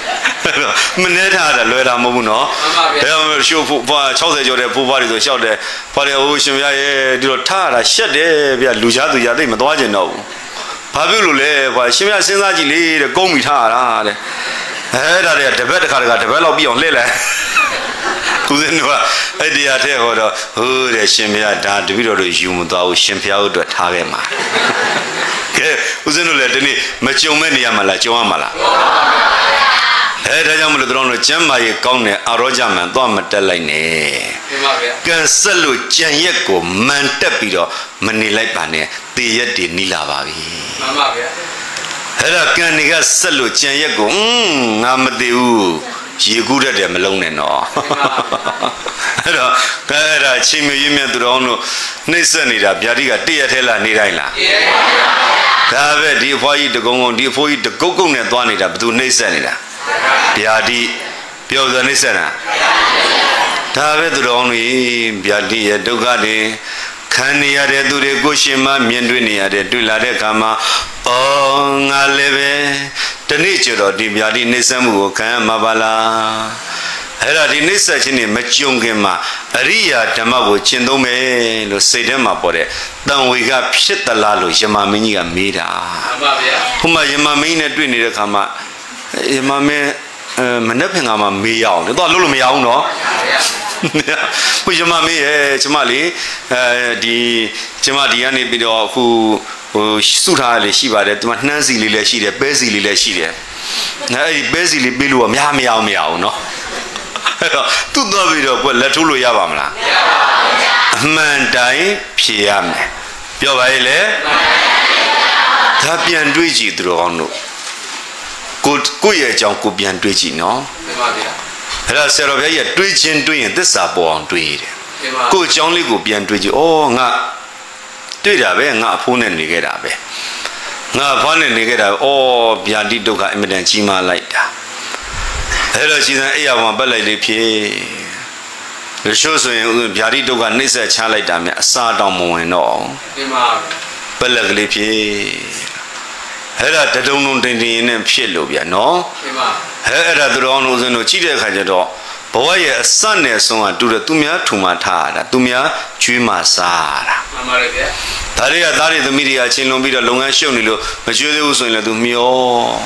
မနေထားတာလွယ်တာမဟုတ်ဘူးနော်အဲရှိုးဖွာ60ကျော်တဲ့ဖိုးဖွားတွေဆိုလျှောက်တယ်ဖွားတယ်ဟိုရှင်ပြရဲ့ဒီလိုထားတာရှက်တယ်ဗျလူချားသူချားသိမသွားကျင်တော့ဘူးဘာဖြစ်လို့လဲဖွာရှင်ပြစဉ်းစားကြည့်လေတဲ့ကုန်းမိထားတာတဲ့အဲ့ဒါတွေကတပတ်တစ်ခါတပတ်လောက်ပြီးအောင်လှည့်လိုက်ဦးဇင်းတို့ကအဲ့တရားထဲဟောတော့ဟိုးတဲ့ရှင်ပြဒါတပည့်တော်တို့ယူမသွားဘူးရှင်ဖျားတို့အတွက်ထားခဲ့မှာကဲဦးဇင်းတို့လည်းဒီနေ့မကြုံမဲ့နေရမှာလားကြုံရမှာလားအဲဒါကြောင့်မလို့တို့ကျမ်းမာရေးကောင်းတဲ့အာရောကြမန်သွားမတက်လိုက်နဲ့မှန်ပါဗျာကံဆက်လို့ကြံရက်ကိုမန်တက်ပြီးတော့မနေလိုက်ပါနဲ့တေရက်တွေနီးလာပါပြီမှန်ပါဗျာအဲ့ဒါကံတွေကဆက်လို့ကြံရက်ကိုငါမသိဘူးရေကူးတတ်တယ်မလုံးနဲ့နော်အဲ့တော့အဲ့ဒါချိန်မြရင်းမြတ်သူတော်တို့နှိမ့်ဆက်နေတာဗျာတိကတရက်ထဲလာနေတိုင်းလားဒါပဲဒီအဖွားကြီးတကုံကုံဒီအဖိုးကြီးတကုတ်ကုတ်နဲ့သွားနေတာဘယ်သူနှိမ့်ဆက်နေတာဗျာတိပြောစနှိမ့်ဆက်တာဒါပဲသူတော်တို့ဗျာတိရဲ့ဒုက္ခတွေခံနေရတဲ့သူတွေကိုရှင်မမြင်တွေ့နေရတဲ့တွေ့လာတဲ့အခါမှာအော်ငါလည်းပဲတနေ့ကျတော့ဒီဗျာတိနှိမ့်ဆက်မှုကိုခံရမှာပါလားအဲ့ဒါဒီနှိမ့်ဆက်ခြင်းတွေမကြုံခင်မှာအရိယာဓမ္မကိုကျင့်သုံးမယ်လို့စိတ်ထဲမှာပေါ်တဲ့တန်ဝေကဖြစ်သလားလို့ယမမင်းကြီးကမေးတာမှန်ပါဗျာဟိုမှာယမမင်းနဲ့တွေ့နေတဲ့အခါမှာယမမင်းမနှက်ဖင်ကမှမေးရအောင်တော့လို့မရအောင်နော်ဘုရားမမေးရဲ့ကျမလေးဒီကျမဒီကနေပြီးတော့အခုဟိုစုထားလေးရှိပါတယ်ဒီမှာနှမ်းစီလေးလည်းရှိတယ်ပဲစီလေးလည်းရှိတယ်အဲ့ဒီပဲစီလေးပေးလို့မရအောင်နော်အဲ့တော့သူ့သွားပြီးတော့ကိုယ်လက်ထိုးလို့ရပါမလားမရပါဘူးဗျာအမှန်တိုင်းဖြေရမယ်ပြောပါရဲ့လေဒါပြန်တွေးကြည့်သူတော်ကောင်းတို့ကိုယ့်ရဲ့အကြောင်းကိုပြန်တွေးကြည့်နော်မှန်ပါဗျာအဲ့ဒါဆရာတော်ဘုရားကြီးတွေးချင်းတွေးရင်သစ္စာပေါ်အောင်တွေးတယ်ကိုယ့်အကြောင်းလေးကိုပြန်တွေးကြည့်ဩငါတွေ့တာပဲငါအဖိုးနဲ့နေခဲ့တာပဲငါအဖွားနဲ့နေခဲ့တာဩဗျာတိဒုက္ခအင်မတန်ကြီးမားလိုက်တာအဲ့တော့ရှင်သာအဲ့ရမှာပတ်လိုက်လေဖြစ်ရရှိုးဆိုရင်ဗျာတိဒုက္ခနှိမ့်ဆက်ချလိုက်တာမြတ်အစာတောင်မဝင်တော့ပြင်ပါပတ်လက်ကလေးဖြစ်အဲ့ဒါတဒုံဒုံတင်တင်နဲ့ဖြစ်လို့ဗျာနော်ပြင်ပါအဲ့ဒါသူတော်အောင်လို့ဆိုတော့ကြည့်တဲ့အခါကျတော့ဘဝရဲ့အစနဲ့အဆုံးကတူတယ်သူများထူမှထားတာသူများကျွေးမှစားတာမှန်ပါတယ်ဗျာဒါတွေကသားတွေသမီးတွေကချင်းလွန်ပြီးတော့လုပ်ငန်းရှုပ်နေလို့မကျွေးသေးဘူးဆိုရင်လည်းသူမျော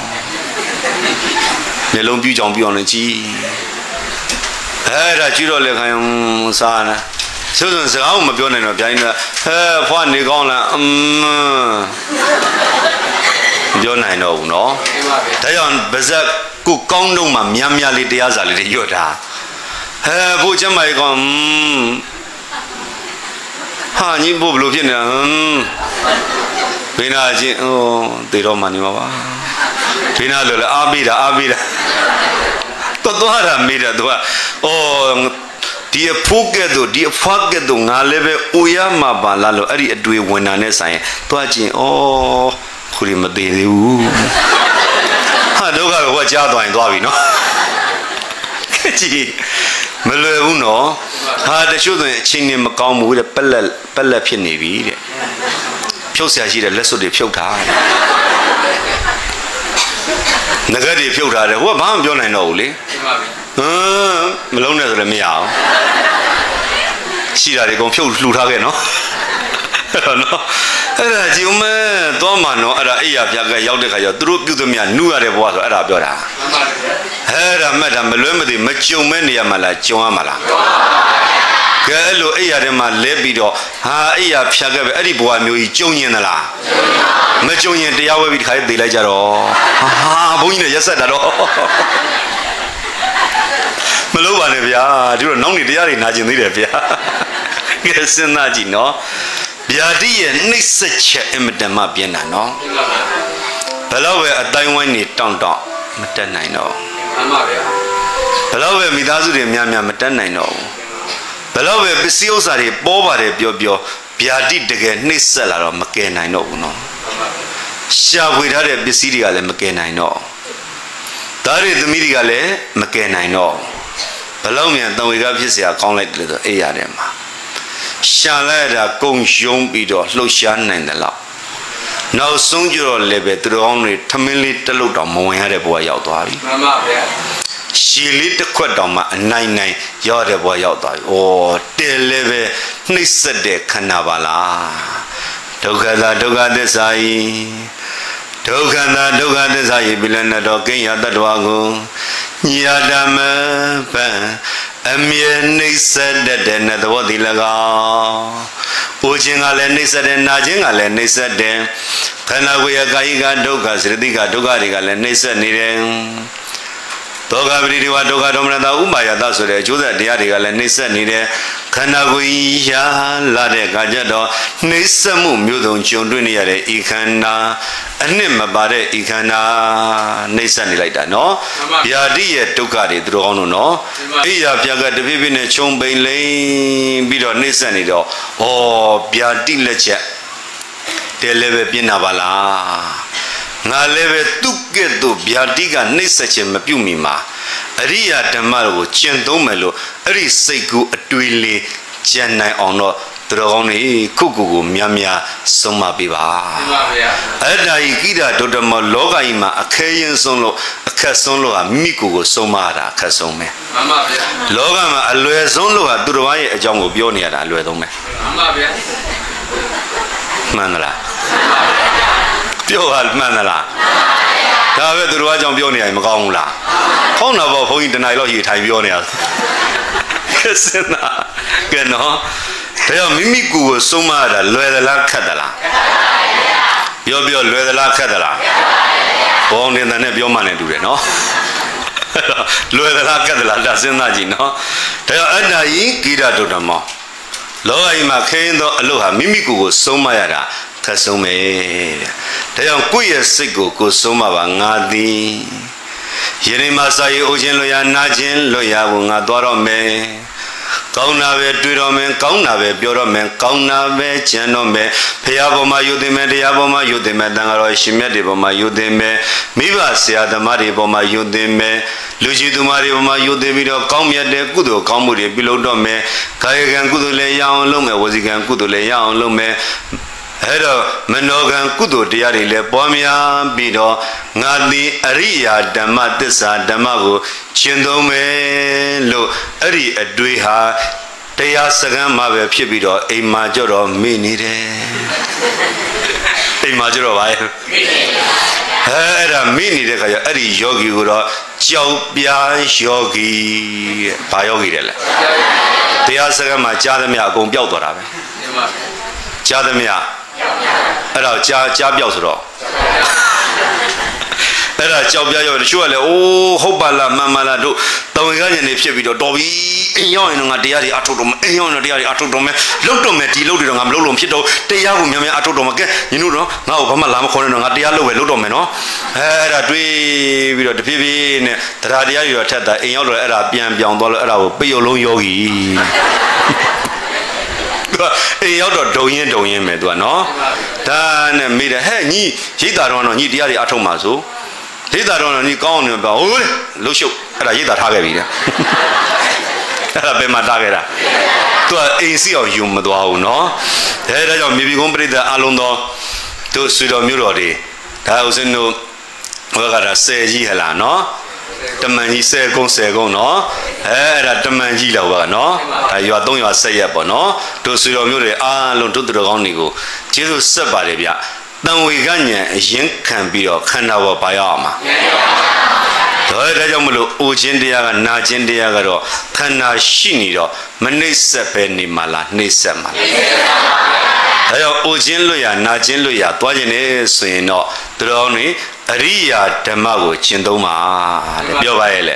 မျက်လုံးပြူးကြောင်ပြူအောင်လည်းကြည်အဲ့ဒါကြည့်တော့လေခိုင်းစားနာဆိုစကားကိုမပြောနိုင်တော့ဗျာင်းကဖွားနေကောင်းလားပြောနိုင်တော့ဘူးနော်ဒါကြောင့်ဗဇက်ကိုကောင်းတော့မှများလေးတရားစာလေးတွေရွတ်တာဘိုးကျမကြီးကောင်ဟာညီဘိုးဘလို့ဖြစ်နေတာဘယ်နာချင်းသေတော့မှနေမှာပါဒီနာလို့လေအားပေးတာတော်တော်ရမေးတာသူကဒီအဖိုးကဲ့သို့ဒီအဖွားကဲ့သို့ငါလည်းပဲအိုရမှာပါလားလို့အဲ့ဒီအတွေ့ဝင်တာနဲ့ဆိုင်သွားချင်းခုဒီမသေးသေးဘူးဟာဒုက္ခကကြားသွားရင်သွားပြီနော်ကြည့်မလွယ်ဘူးနော်ဟာတချို့ဆိုရင်အချိန်နဲ့မကောင်းဘူးတဲ့ပက်လက်ဖြစ်နေပြီတဲ့ဖြုတ်ဆရာရှိတဲ့လက်စွပ်တွေဖြုတ်ထားငကတ်တွေဖြုတ်ထားတယ်ဟိုကဘာမှမပြောနိုင်တော့ဘူးလေမလုံးနဲ့ဆိုလည်းမရအောင်ရှိတာတွေအကုန်ဖြုတ်လှူထားခဲ့နော်နော်အဲ့ဒါကြည့်ဦးမယ်သွားမှနော်အဲ့ဒါအိယာပြကရောက်တဲ့ခါကျတော့သူတို့ပြုသမျှနှုရတဲ့ဘဝဆိုအဲ့ဒါပြောတာအဲ့ဒါမှတ်တာမလွဲမသွေမကြုံမဲ့နေရမှာလားကြုံရမှာလားကဲအဲ့လိုအိယာထဲမှာလဲပြီးတော့ဟာအိယာဖြတ်ခဲ့ပဲအဲ့ဒီဘဝမျိုးကြီးကြုံရင်သလားမကြုံရင်တရားဝဲပြီးဒီခါလေးသေလိုက်ကြတော့ဟာဘုန်းကြီးနဲ့ရက်ဆက်တာတော့မလို့ပါနဲ့ဗျာဒီတော့နောက်နေတရားတွေနာကျင်သေးတယ်ဗျာကဲစဉ်းစားကြည့်နော်ဗျာတိရဲ့နှိမ့်ဆက်ချက်အင်မတန်မှပြင်းတာနော်ဘယ်တော့ပဲအတိုင်းဝိုင်းနေတောင့်မတက်နိုင်တော့မှန်ပါဗျာဘယ်တော့ပဲမိသားစုတွေများမတက်နိုင်တော့ဘူးဘယ်တော့ပဲပစ္စည်းဥစ္စာတွေပေါ်ပါတယ်ပြောဗျာတိတကယ်နှိမ့်ဆက်လာတော့မကယ်နိုင်တော့ဘူးနော်ရှာဖွေထားတဲ့ပစ္စည်းတွေကလည်းမကယ်နိုင်တော့သားတွေသမီးတွေကလည်းမကယ်နိုင်တော့ဘယ်လောက်မြန်တံဝေကဖြစ်เสียကောင်းလိုက်တယ်ဆိုအေးရတယ်မှာရှာလိုက်တာကုံယုံပြီးတော့လှုပ်ရှားနိုင်တယ်လို့နောက်ဆုံးကြတော့လည်းပဲသူတော်ကောင်းတွေထမင်းလေးတလုတ်တောင်မဝင်ရတဲ့ဘဝရောက်သွားပြီမှန်ပါဗျာရှည်လေးတစ်ခွက်တောင်မှအနိုင်နိုင်ရောက်တဲ့ဘဝရောက်သွားပြီ။ဩတဲလည်းပဲနှိမ့်ဆက်တဲ့ခန္ဓာပါလား။ဒုက္ခသာဒုက္ခသစ္စာယီဒုက္ခသာဒုက္ခသစ္စာယီပိလနတော်ကိယတ္တဝါကိုညာဓမ္မပံအမြဲနှိမ့်ဆက်တဲ့နတ်တော်ဒီ၎င်း။အိုခြင်းကလည်းနှိမ့်ဆက်တယ်နာခြင်းကလည်းနှိမ့်ဆက်တယ်ခန္ဓာကိုယ်ရဲ့ကာယကဒုက္ခစရတိကဒုက္ခတွေကလည်းနှိမ့်ဆက်နေတယ်ဒုက္ခပရိဒီဝဒုက္ခဒေါမနတာဥပါယတဆိုတဲ့အကျိုးဆက်တရားတွေကလည်းနှိမ့်ဆက်နေတယ်ခန္ဓာကိုယ်ရာလာတဲ့အခါကျတော့နှိမ့်ဆက်မှုမျိုးစုံကြုံတွေ့နေရတဲ့ဤခန္ဓာအနှစ်မပါတဲ့ဤခန္ဓာနှိမ့်ဆက်နေလိုက်တာနော်ဗျာတိရဲ့ဒုက္ခတွေသူတို့ကောင်းလို့နော်အိယာပြကတဖြည်းဖြည်းနဲ့ခြုံပိန်လိမ့်ပြီးတော့နှိမ့်ဆက်နေတော့ဩဗျာတိလက်ချက်တဲလည်းပဲပြင်းတာပါလားငါလည်းပဲသူကဲ့သို့ဗျာတိကနှိမ့်ဆက်ခြင်းမပြုမိမှာအရိယာဓမ္မကိုကျင့်သုံးမယ်လို့အဲ့ဒီစိတ်ကူအတွေးလေးကျန်နိုင်အောင်တော့သူတော်ကောင်းတွေခုကိုများများဆုံးမပေးပါမှန်ပါဗျာအဲ့ဒါကြီးကိရဒုတ္တမလောကကြီးမှာအခဲရင်ဆုံးလို့အခက်ဆုံးလို့ဟာမိကိုဆုံးမရတာအခက်ဆုံးပဲမှန်ပါဗျာလောကမှာအလွယ်ဆုံးလို့ဟာသူတော်ဘာရဲ့အကြောင်းကိုပြောနေရတာအလွယ်ဆုံးပဲမှန်ပါဗျာမှန်လားပြောရမှန်လားဒါပဲသူတို့အကြောင်းပြောနေရင်မကောင်းဘူးလားကောင်းတာပေါ့ဘုန်းကြီးတနိုင်လောက်ရေထိုင်ပြောနေရစင်နာကဲနော်ဒါကြောင့်မိမိကိုယ်ဆုံးမရတာလွယ်သလားခက်သလားပြောလွယ်သလားခက်သလားဘောင်းနေတဲ့နဲ့ပြောမှလည်းတူတယ်နော်လွယ်သလားခက်သလားဒါစဉ်းစားကြည့်နော်ဒါကြောင့်အတ္တယိကိရဒုတ္တမောလောကကြီးမှာခင်းသောအလုပ်ဟာမိမိကိုယ်ဆုံးမရတာခက်ဆုံးပဲတဲ့ဒါကြောင့်ကိုယ့်ရဲ့စိတ်ကိုဆုံးမပါငါသည်ယနေ့မှစာရေးအိုခြင်းလွတ်ရနာခြင်းလွတ်ရဖို့ငါသွားတော့မယ်ကောင်းတာပဲတွေ့တော့မယ်ကောင်းတာပဲပြောတော့မယ်ကောင်းတာပဲကြံတော့မယ်ဖရာပေါ်မှာယုသိမယ်တရားပေါ်မှာယုသိမယ်တန်ဃာတော်ရှင်မြတ်တွေပေါ်မှာယုသိမယ်မိဘဆရာသမားတွေပေါ်မှာယုသိမယ်လူကြီးသူမတွေပေါ်မှာယုသိပြီးတော့ကောင်းမြတ်တဲ့ကုသိုလ်ကောင်းမှုတွေပြုလုပ်တော့မယ်ကာယကံကုသိုလ်လည်းရအောင်လုပ်မယ်ဝစီကံကုသိုလ်လည်းရအောင်လုပ်မယ်အဲ့တော့မနောကံကုသိုလ်တရားတွေလည်းပွားများပြီးတော့ငါသည်အရိယာဓမ္မသစ္စာဓမ္မကိုရှင်းသုံးမယ်လို့အဲ့ဒီအတွေ့ဟာတရားစကားမှာပဲဖြစ်ပြီးတော့အိမ်မှာကြတော့မေ့နေတယ်အိမ်မှာကြတော့ဗါရဲ့အဲ့ဒါမေ့နေတဲ့ခါကျအဲ့ဒီယောဂီကိုတော့ကြောက်ပြားယောဂီဘာယောဂီတဲ့လဲတရားစကားမှာကြားသမျှအကုန်ပျောက်သွားတာပဲကြားသမျှအဲ့ဒါကြားပြောက်ဆိုတော့အဲ့ဒါကြောက်ပြရောက်တချို့ကလည်းအိုးဟုတ်ပါလားမှန်ပါလားတို့တောင်ဝင်ကညနေဖြစ်ပြီးတော့တော်ပြီအိမ်ရောက်ရင်တော့ငါတရားတွေအထုတ်တော့မယ်အိမ်ရောက်ရင်တရားတွေအထုတ်တော့မယ်လှုပ်တော့မယ်ဒီလှုပ်တွေတော့ငါမလှုပ်လို့ဖြစ်တော့တရားကိုများများအထုတ်တော့မယ်ကဲညီတို့တော့ငါ့ကိုဘာမှလာမခေါ်နဲ့တော့ငါတရားလှုပ်ပဲလှုပ်တော့မယ်နော်အဲ့ဒါတွေးပြီးတော့တဖြည်းဖြည်းနဲ့တရားတွေတော့ထက်တာအိမ်ရောက်တော့အဲ့ဒါပြန်ပြောင်းသွားလို့အဲ့ဒါကိုပိယုတ်လုံးယောဂီအေးရောက်တော့ဒုံရင်ပဲသူကနော်ဒါနဲ့မိတယ်ဟဲ့ညီရိတ်တာတော့ညီတရားတွေအထုတ်မှာဆိုရိတ်တာတော့ညီကောင်းနေပါဟုတ်လေလှုပ်ရှုပ်အဲ့ဒါရိတ်တာထားခဲ့ပြီတဲ့အဲ့ဒါဘယ်မှာထားခဲ့တာသူကအိမ်စီအောင်ယူမသွားဘူးနော်ဒါကြောင့်မြေပြည်ကုန်းပြိတ္တအလုံးသောတို့ဆွေတော်မျိုးတော်တွေဒါဥစဉ်တို့ဟောကတာဆယ်ကြီးဟလားနော်တမန်ကြီးဆယ်ကုန်းနော်အဲ့ဒါတမန်ကြီးလောက်ပါနော်ဒါရွာ3ရွာ7ရက်ပေါ့နော်တို့ဆွေတော်မျိုးတွေအားလုံးတို့တော်ကောင်းတွေကိုကျေးဇူးဆက်ပါတယ်ဗျတန်ဝေကညံအရင်ခံပြီးတော့ခန္ဓာပေါ်ပါရအောင်ပါဒါကြောင့်မလို့အိုခြင်းတရားကနာခြင်းတရားကတော့ခန္ဓာရှိနေတော့မနှိမ့်ဆက်ပဲနေမှာလားနှိမ့်ဆက်မှာလားဒါကြောင့်အိုခြင်းလွတ်ရနာခြင်းလွတ်ရသွားခြင်းနဲ့ဆိုရင်တော့သူတော်တွေအရိယာဓမ္မကိုကျင့်သုံးပါတဲ့ပြောပါရဲ့လေ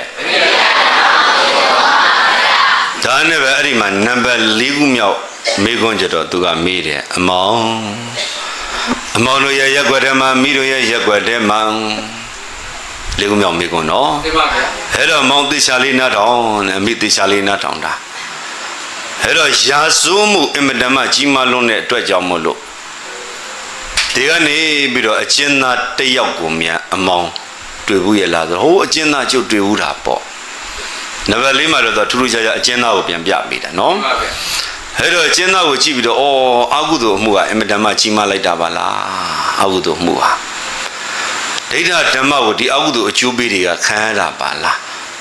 ဒါနဲ့ပဲအဲ့ဒီမှာနံပါတ်4ခုမြောက်မေးခွန်းကြတော့သူကမေးတယ်အမောင်တို့ရဲ့ရက်ွက်ထဲမှာမိတို့ရဲ့ရက်ွက်ထဲမှာ4ခုမြောက်မေးခွန်းနော်အဲ့တော့မောင်တေချာလေးနားထောင်နဲ့မိတေချာလေးနားထောင်တာအဲ့တော့ရာဇဝမှုအင်မတန်မှကြီးမားလွန်းတဲ့အတွက်ကြောင့်မို့လို့ဒီကနေပြီးတော့အကျဉ်းသားတစ်ယောက်ကိုမြန်အမောင်တွေ့ဘူးရဲ့လားဆိုဟိုအကျဉ်းသားကျုပ်တွေ့ဘူးတာပေါ့နံပါတ်4မှာတော့ထူးထူးခြားခြားအကျဉ်းသားကိုပြန်ပြမိတာနော်အဲ့တော့အကျဉ်းသားကိုကြည့်ပြီးတော့အာဟုသောအမှုကအင်မတန်မှကြီးမားလိုက်တာပါလားအာဟုသောအမှုဟာဒိဋ္ဌဓမ္မကိုဒီအာဟုသောအကျိုးပေးတွေကခံရတာပါလားဘ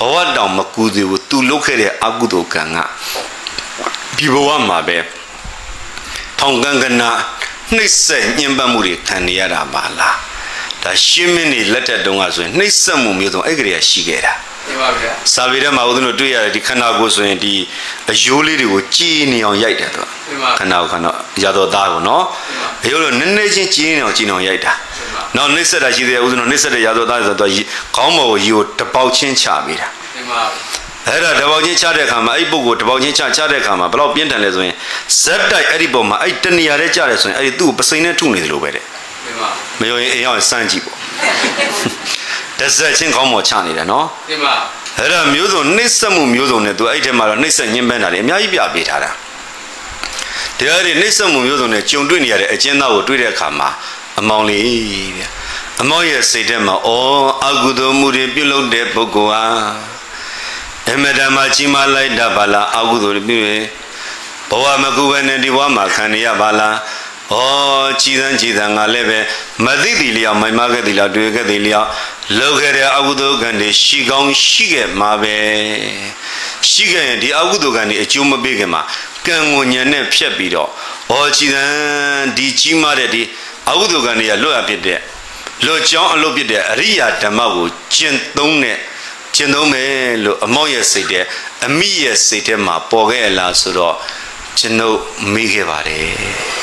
what down Makudi to look at the Agudo Ganga. People want my babe. Tongangana, Nissa Nimbamuri Taniara Bala. The Shimini letter don't as when Nissa Mumuto Agria Shigera. Savira Mauduno do ya the Canagos and the Julie with Gini on Yaita. Canal Yado Dago, no? You Nene Gini or Gino Yaita. No, Nissa, I see there was no Nissa Yado Dago, Como you the Pouchin Chabira. Era the Bauchin Chadekama, I book the Bauchin Chadekama, but Pienta Leswin. Set die Ediboma, I tell you a Charison, I do Passina to me the Lubere. May you Sanjibo. That's the thing Como Chani, no? Era Muso, Nissa Muso, to Itemara, Nissa Nimbena, Maybe Bitara. The other Nissa Muso, Chundunia, a general to the Kama, among the Amoya Satema, or Agudo Mudi below de Bogoa. Emedama Chima Lai Dabala, Agudo Bire, Boa Maguan and Diwama, Kania Bala, oh, Chidan Aleve, Madilia, my Magadilla, Duegadilia, Logere Agudo Gandhi, Shigong Shige Mabe, Shige, the Agudo Gandhi, a Chuma Bigama, Kangunyane Pshabido, oh, Chidan, the Chima Ready, Agudo Gandhi, Loa Pide, Lo John Lopide, Ria Tamago, Gentone. Genome lo amoya sede, a mia sede ma pogella suro, geno migevare.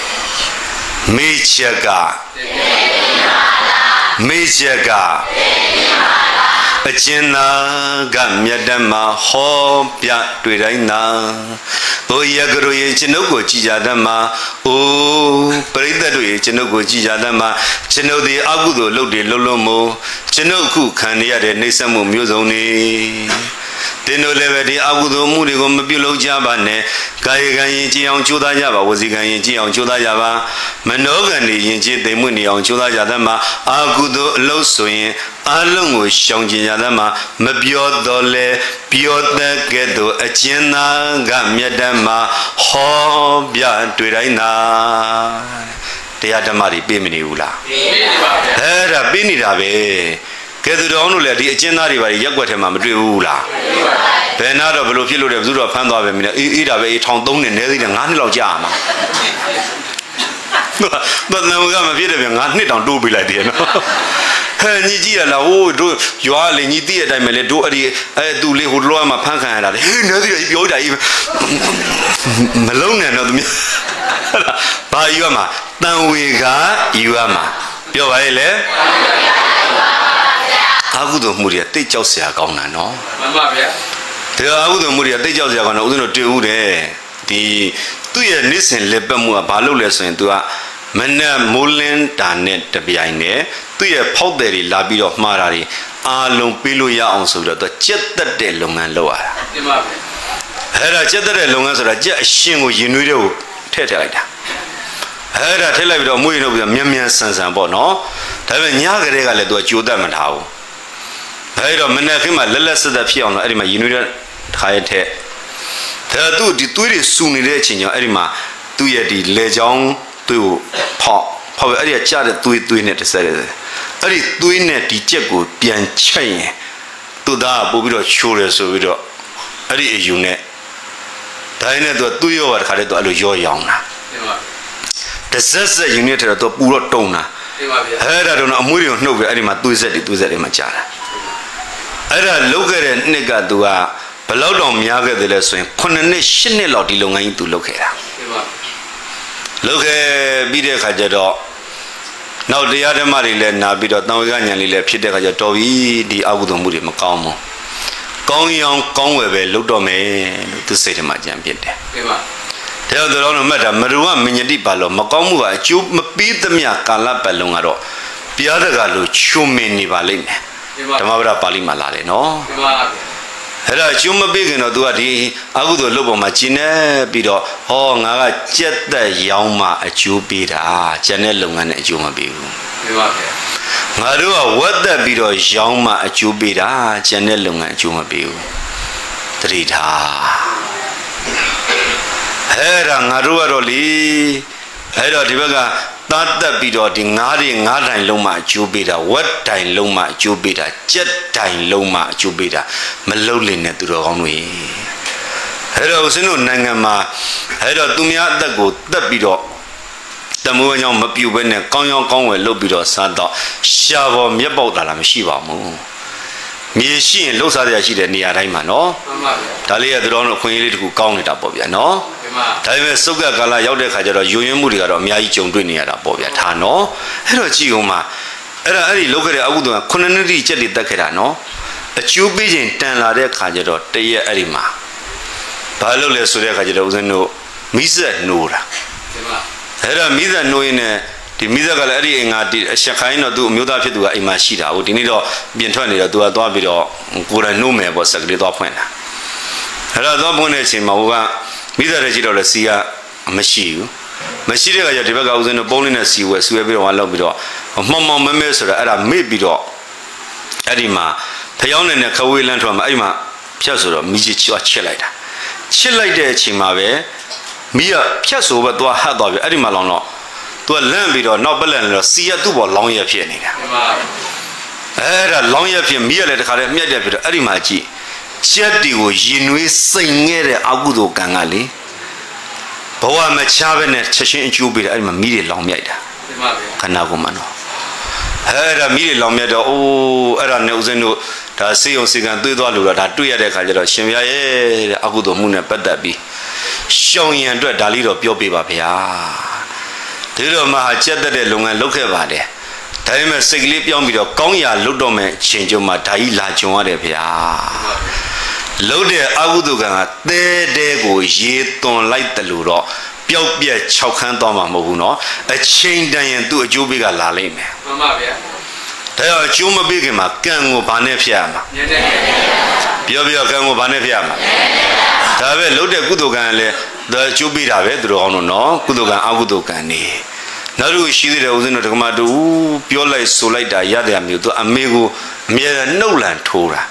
Michaga a gena gamiadama, hopia, duina. O Yagro Chinogo Chijadama, O Preda Chinogo Chijadama, Chino de Agudo Lodi Lolomo, Chinoku Kania de Nesamu Musoni. Teno leve di Agudo Murigo Mabilo Jabane, Kayaganji on Chuda Java, was Iganji on Chuda Java, Manogani Yinji de Muni on Chuda Jadama, Agudo Losoin, Along with Shonji Jadama, Mabio Dole, Piota Gedo, Achena, Gamiadama, Hobia, Tuiraina. They are the Mari Biminiula. Era Binirabe. Kedron let the Genari Yaguatama Driula. Benado Velofilo of Zura Panda, either a town don't in anything Hanilo Jama. But now I'm a bit of a need on do be like it. Nidia la o do you are Nidia Dimele do a do little Loma Panka and Yoda Malone and me. By Yama, then we got Yama. Yo, Agudo Muria, take Josia Gona, no? The Agudo Muria, take Josia Gona, Uno do there. The 2 years listen, Lebamua, Balo lesson to a Mena Mullen, Danet, the behind there. 2 years powdery labi of Marari, Alum Piluya on so that the jet that day long and lower. Had a jet that long as a jet shing with you, Teta. Had a tell of moving over the Miamian Sons and Bono, Tavan Yagarega to a Judam and how. I don't menacima less than the piano, Erima Unit High Tech. There do the 2 soon in your Erima, 2 years the Legion to pop, power area chatted to it doing it. Ari doing it, the Jago, Pian Chain to da Bobido Chura so we do. Ari a unit. Diana do you or had it to Alujo Yona. The sister unit to Puro Tona. Heard I don't know, Murio no, Erima do it to the Machara. I look at it, nigga, do a Pelodom Yaga de lesson, Conanation or Dilonga to look at. Look at Bide Kajado. Now the other Maryland, now Bidot, now Ganyan left Pidekajato, the Agudo Muri Macamo. Gong young Gongwebe, Ludome to say to my champion. Tell the honor matter, Marua Minadipalo, Macamua, Chup beat the Miakala Palungaro, Piadagalu, Chumini Valime. Tamabra Palimalare, no? Era Chuma big and Oduadi, Agudo Lobo Machine, Bido, oh, Naga Jet the Yauma, a Chupira, Chanelung and a Juma Bigu. Narua, what the Bido Yauma, a Chupira, Chanelung and Juma Bigu. Trita Hera Narua Roli, Hera Divaga, Tata Pido, the Nadi, Nada Loma, Jubida, what time Loma, Jubida, Jet time Loma, Jubida, Melolin to the Onwe. Hello, Sino Nangama, Hello, Dumia, the good, the Pido. The moon on Mapu when a Konyon Conway Lobido Santa, Shavo Miabota, Shiva Moon. Mishi and Losa she did near Raima, no? Talia the Don of Queen who counted up of ya, no? Time Suga Gala Yode Kajara, Union Muria, Miaichon Dunia, Bobia Tano, Hello Chiuma. Era look at Audu, couldn't reach it the Kerano. A chew beijing ten la de Kajaro, Tea Erima. Palo le Suria Kajaro, no, Misa Nura. Era Misa knowing the Misa Gallery in a Shakaino do Muda Fidu Imashida, would need to be intended to a Dobido, Gura Nume was a great open. Era Dobunes in Maua, Misa Regiro Sia, Mashi. Mashida Yatibaga was in a boliness, you was everyone loved it. Mamma Memesra era Mibido Edima, Payon and a Kawilan from Ima, Piazzo, Mijichua Chilida. Chilide Chimave, Mia Piazzo, but to a hat of Edimalono, to a lambido, Nobelan, Sia Dubo, long year pianina. Era long year pian, Mia let Haramia Edimaji. Chadi was Jinui sing it Agudo Gangali. Poa Machaven, Chashin Jubit, I'm a media long yada. Kanagumano. Era media long yada, oh, era Nozeno, the Sion Sigan, Dudu, that 2 years ago, Shemia, Agudo Muna, Padabi. Showing and Dalito Piopi Papia. Tilo Mahacheta de Lunga Lokevade. Time a sick young video, Konya Ludome, change your Mataila Joa. Lode Aguduga, de go ye don't like the Luro, Piopia Chokantoma Moguno, a chain dian to a Jubiga Lalime. They are Juma Bigima, Gango Banefiama. Piopia Gango Banefiama. Tave Lode Gudugan, the Jubida Vedro, no, Gudugan Agudugani. Naru she did a Uzino Tomadu, Piola is so like Yadam to Amigo, Mia Nolan Tora.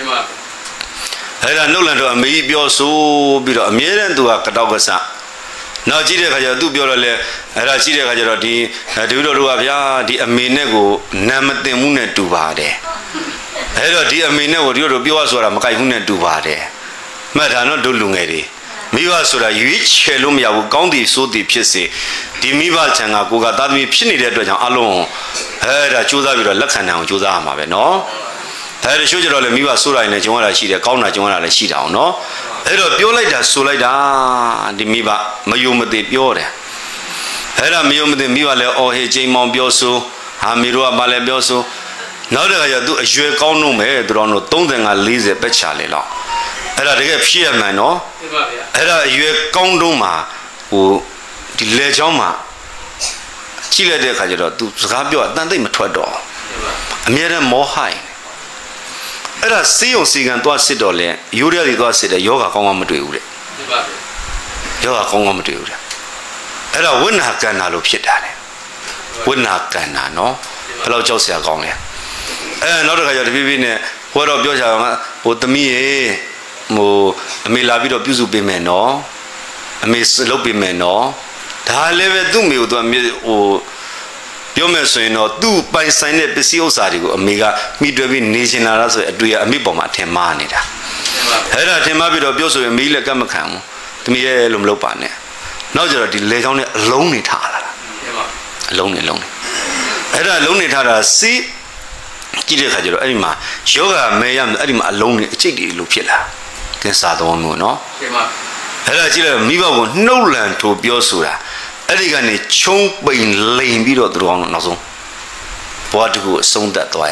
Era Nolan to a maybe also be a million to a Katagasa. Now Jide Kajadu Biole, Era Jide Kajarati, Duruavia, the Aminego, Namate Mune Duvade. Era the Amine would you be also a Makaimune Duvade. Matano Dulungeri. Miva Sura, which Helumia will count the so deep Pisse. The Miva Changa Kugatami Pini alone. Era Chuda with a Lakana, Judama, no? I showed you all the Miva Sura in a Jona, she the Kauna Jona, she down, no? Era Biolida, Sulaida, the Miva, Mayuma de Biore. Era Mium de Mivale or he Jamon Bioso, Hamirua Bale Bioso. Now that I do a Jue Kaunume, Drono, don't think I leave a Bechalila. Era the Piaman, no? Era Jue Kaunduma, who the Lejoma Chile de Kajero, to Rabio, nothing but Twado. A mere more high. Era Sion Sigan to a Sidole, Yuria got said a yoga Kongamadure. Yoga Kongamadure. Era Winhakana Lupitane. Winhakana, no? Hello, Josia Gonga. And not a Vivine, what of Josia, what the me, Mo, a Milabido Buzubimeno, a Miss Lopimeno. I live to me to a mill. Yomeso, do by sign a Pesio Sadigo, Amiga, Midway National, do a Miboma Temanida. Hera Temabido Bioso, Emilia Gamakam, to me a Lumlopane. Now there are delayed on a lonely tala. Lonely. Hera lonely tala, see Kidakajero Erima, Yoga Mayam Erima alone, Chidi Lupilla, Kensado no? Hera Chilla Miva, no land to Biosura. Elegant chunk by lane below the wrong nozzle. What who soon that way?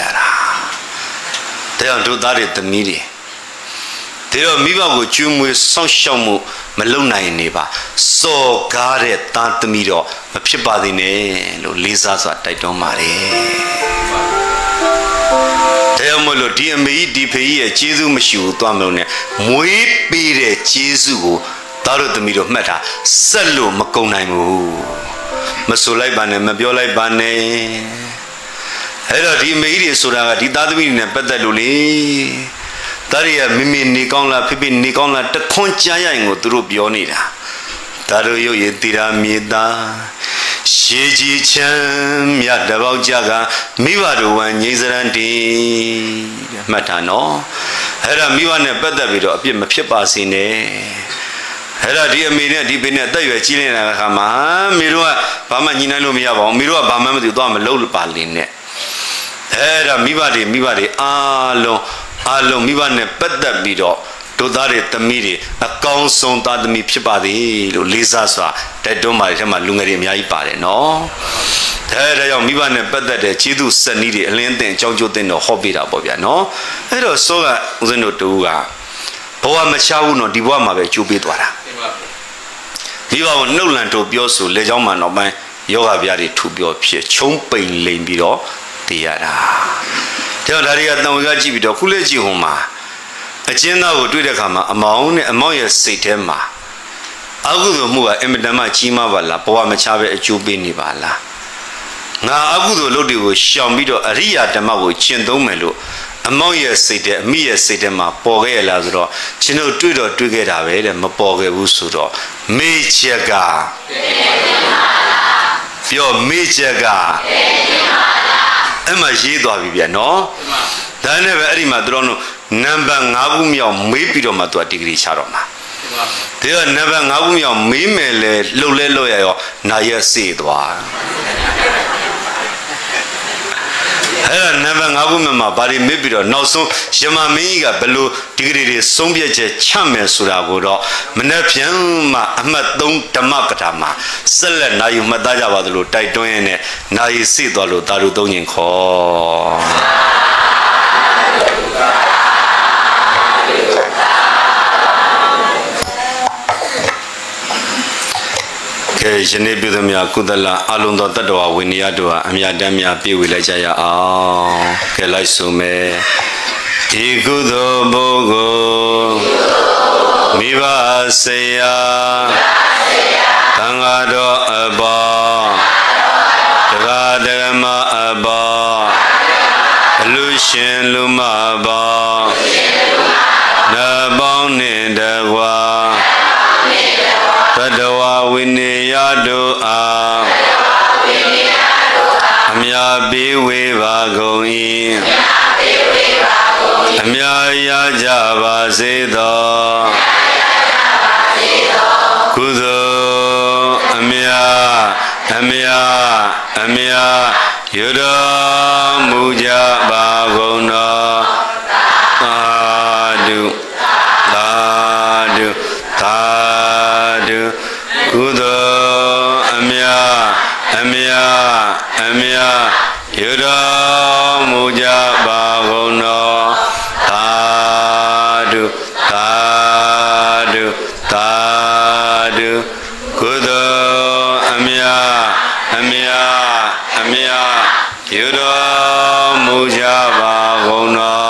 They are do that at the media. They are Miva with you with some shamu, Melona in Neva. So guard it, Tant Mido, a Pibadine, Lisa's at Titomari. They are Molo DME, DPE, Jesu Mashu, Tamone, Mui Pire, Jesu. Taro the middle matter, Salu Makonaimu Masulai Bane, Mabiolai Bane Hera di Media Sura, di Dadwin and Pedaluli Daria Mimi Nicola, Pipi Nicola, the Conchayango, Drubionida Taro Yetira Mida Shiji Chan Yadabajaga Mivadu and Yizarandi Matano Hera Mivane Padavido Pipasine Hera dear Mina deep in a Chile and Hama Mirua Pamanina Lumia Mirua Bama to Dom Low Paline Hera Mivadi Alo Mivane Padavido to that Tamiri, a council that me Pipadi, Lisa, that don't my Lungari Miaipare, no? There are Mivan and Petta, Chidu Sanidi, Lente, Jojo, no Hobby, no? It was so Zeno Tuga. Poa Machauno, Diwama, Chubidwara. Viva no land to Biosu, Lejaman of my Yoga Viari to Bio Pie, Chomping Lane Bido, Tiara. Tell Daria Nawaji Bido, Kuleji Homa. A China would do the Kama, among a Satema. Agudo Mua, Emidama Chima Vala, Poa Machave, a Jubini Vala. Now Agudo Lodi was Shambido, Aria Damago, Chendomelo, among a Sate, Mia Satema, Poge Lazaro, Chino Tudo to get away, and Mapoge Usudo. Mechaga. Your Mechaga. Emma Jido Viviano. Then very madrono. Number Nagumia, maybe Matua degree Sharoma. They are never Nagumia, Mimele, Lolelo, Naya Sidwa. I never Naguma, but maybe no so Shema Miga, Belu, degree Sombia Chame Suragodo, Menepian, Amadon Tamakatama, Sell Nayu Madaja Vadlu, Taitoene, Nai Sidolo, Darudonian call. Jenebudamia Kudala, Alundo Tadua, Winiadua, Amiadamia, Piwilajaya, Kelaisume, Igudo Bogo, Miva Seya, Tangado Abba, Tagadema Abba, Lucien Luma Abba, Naboni Dagua. Tadawa Winiyado Amya Biwiva Goi Amya Yajava Zeda Kudo Amya Yuda Muja Bagona Kudo Amya Yuda Muja Bagona Tadu Kudo Amya Yuda Muja Bagona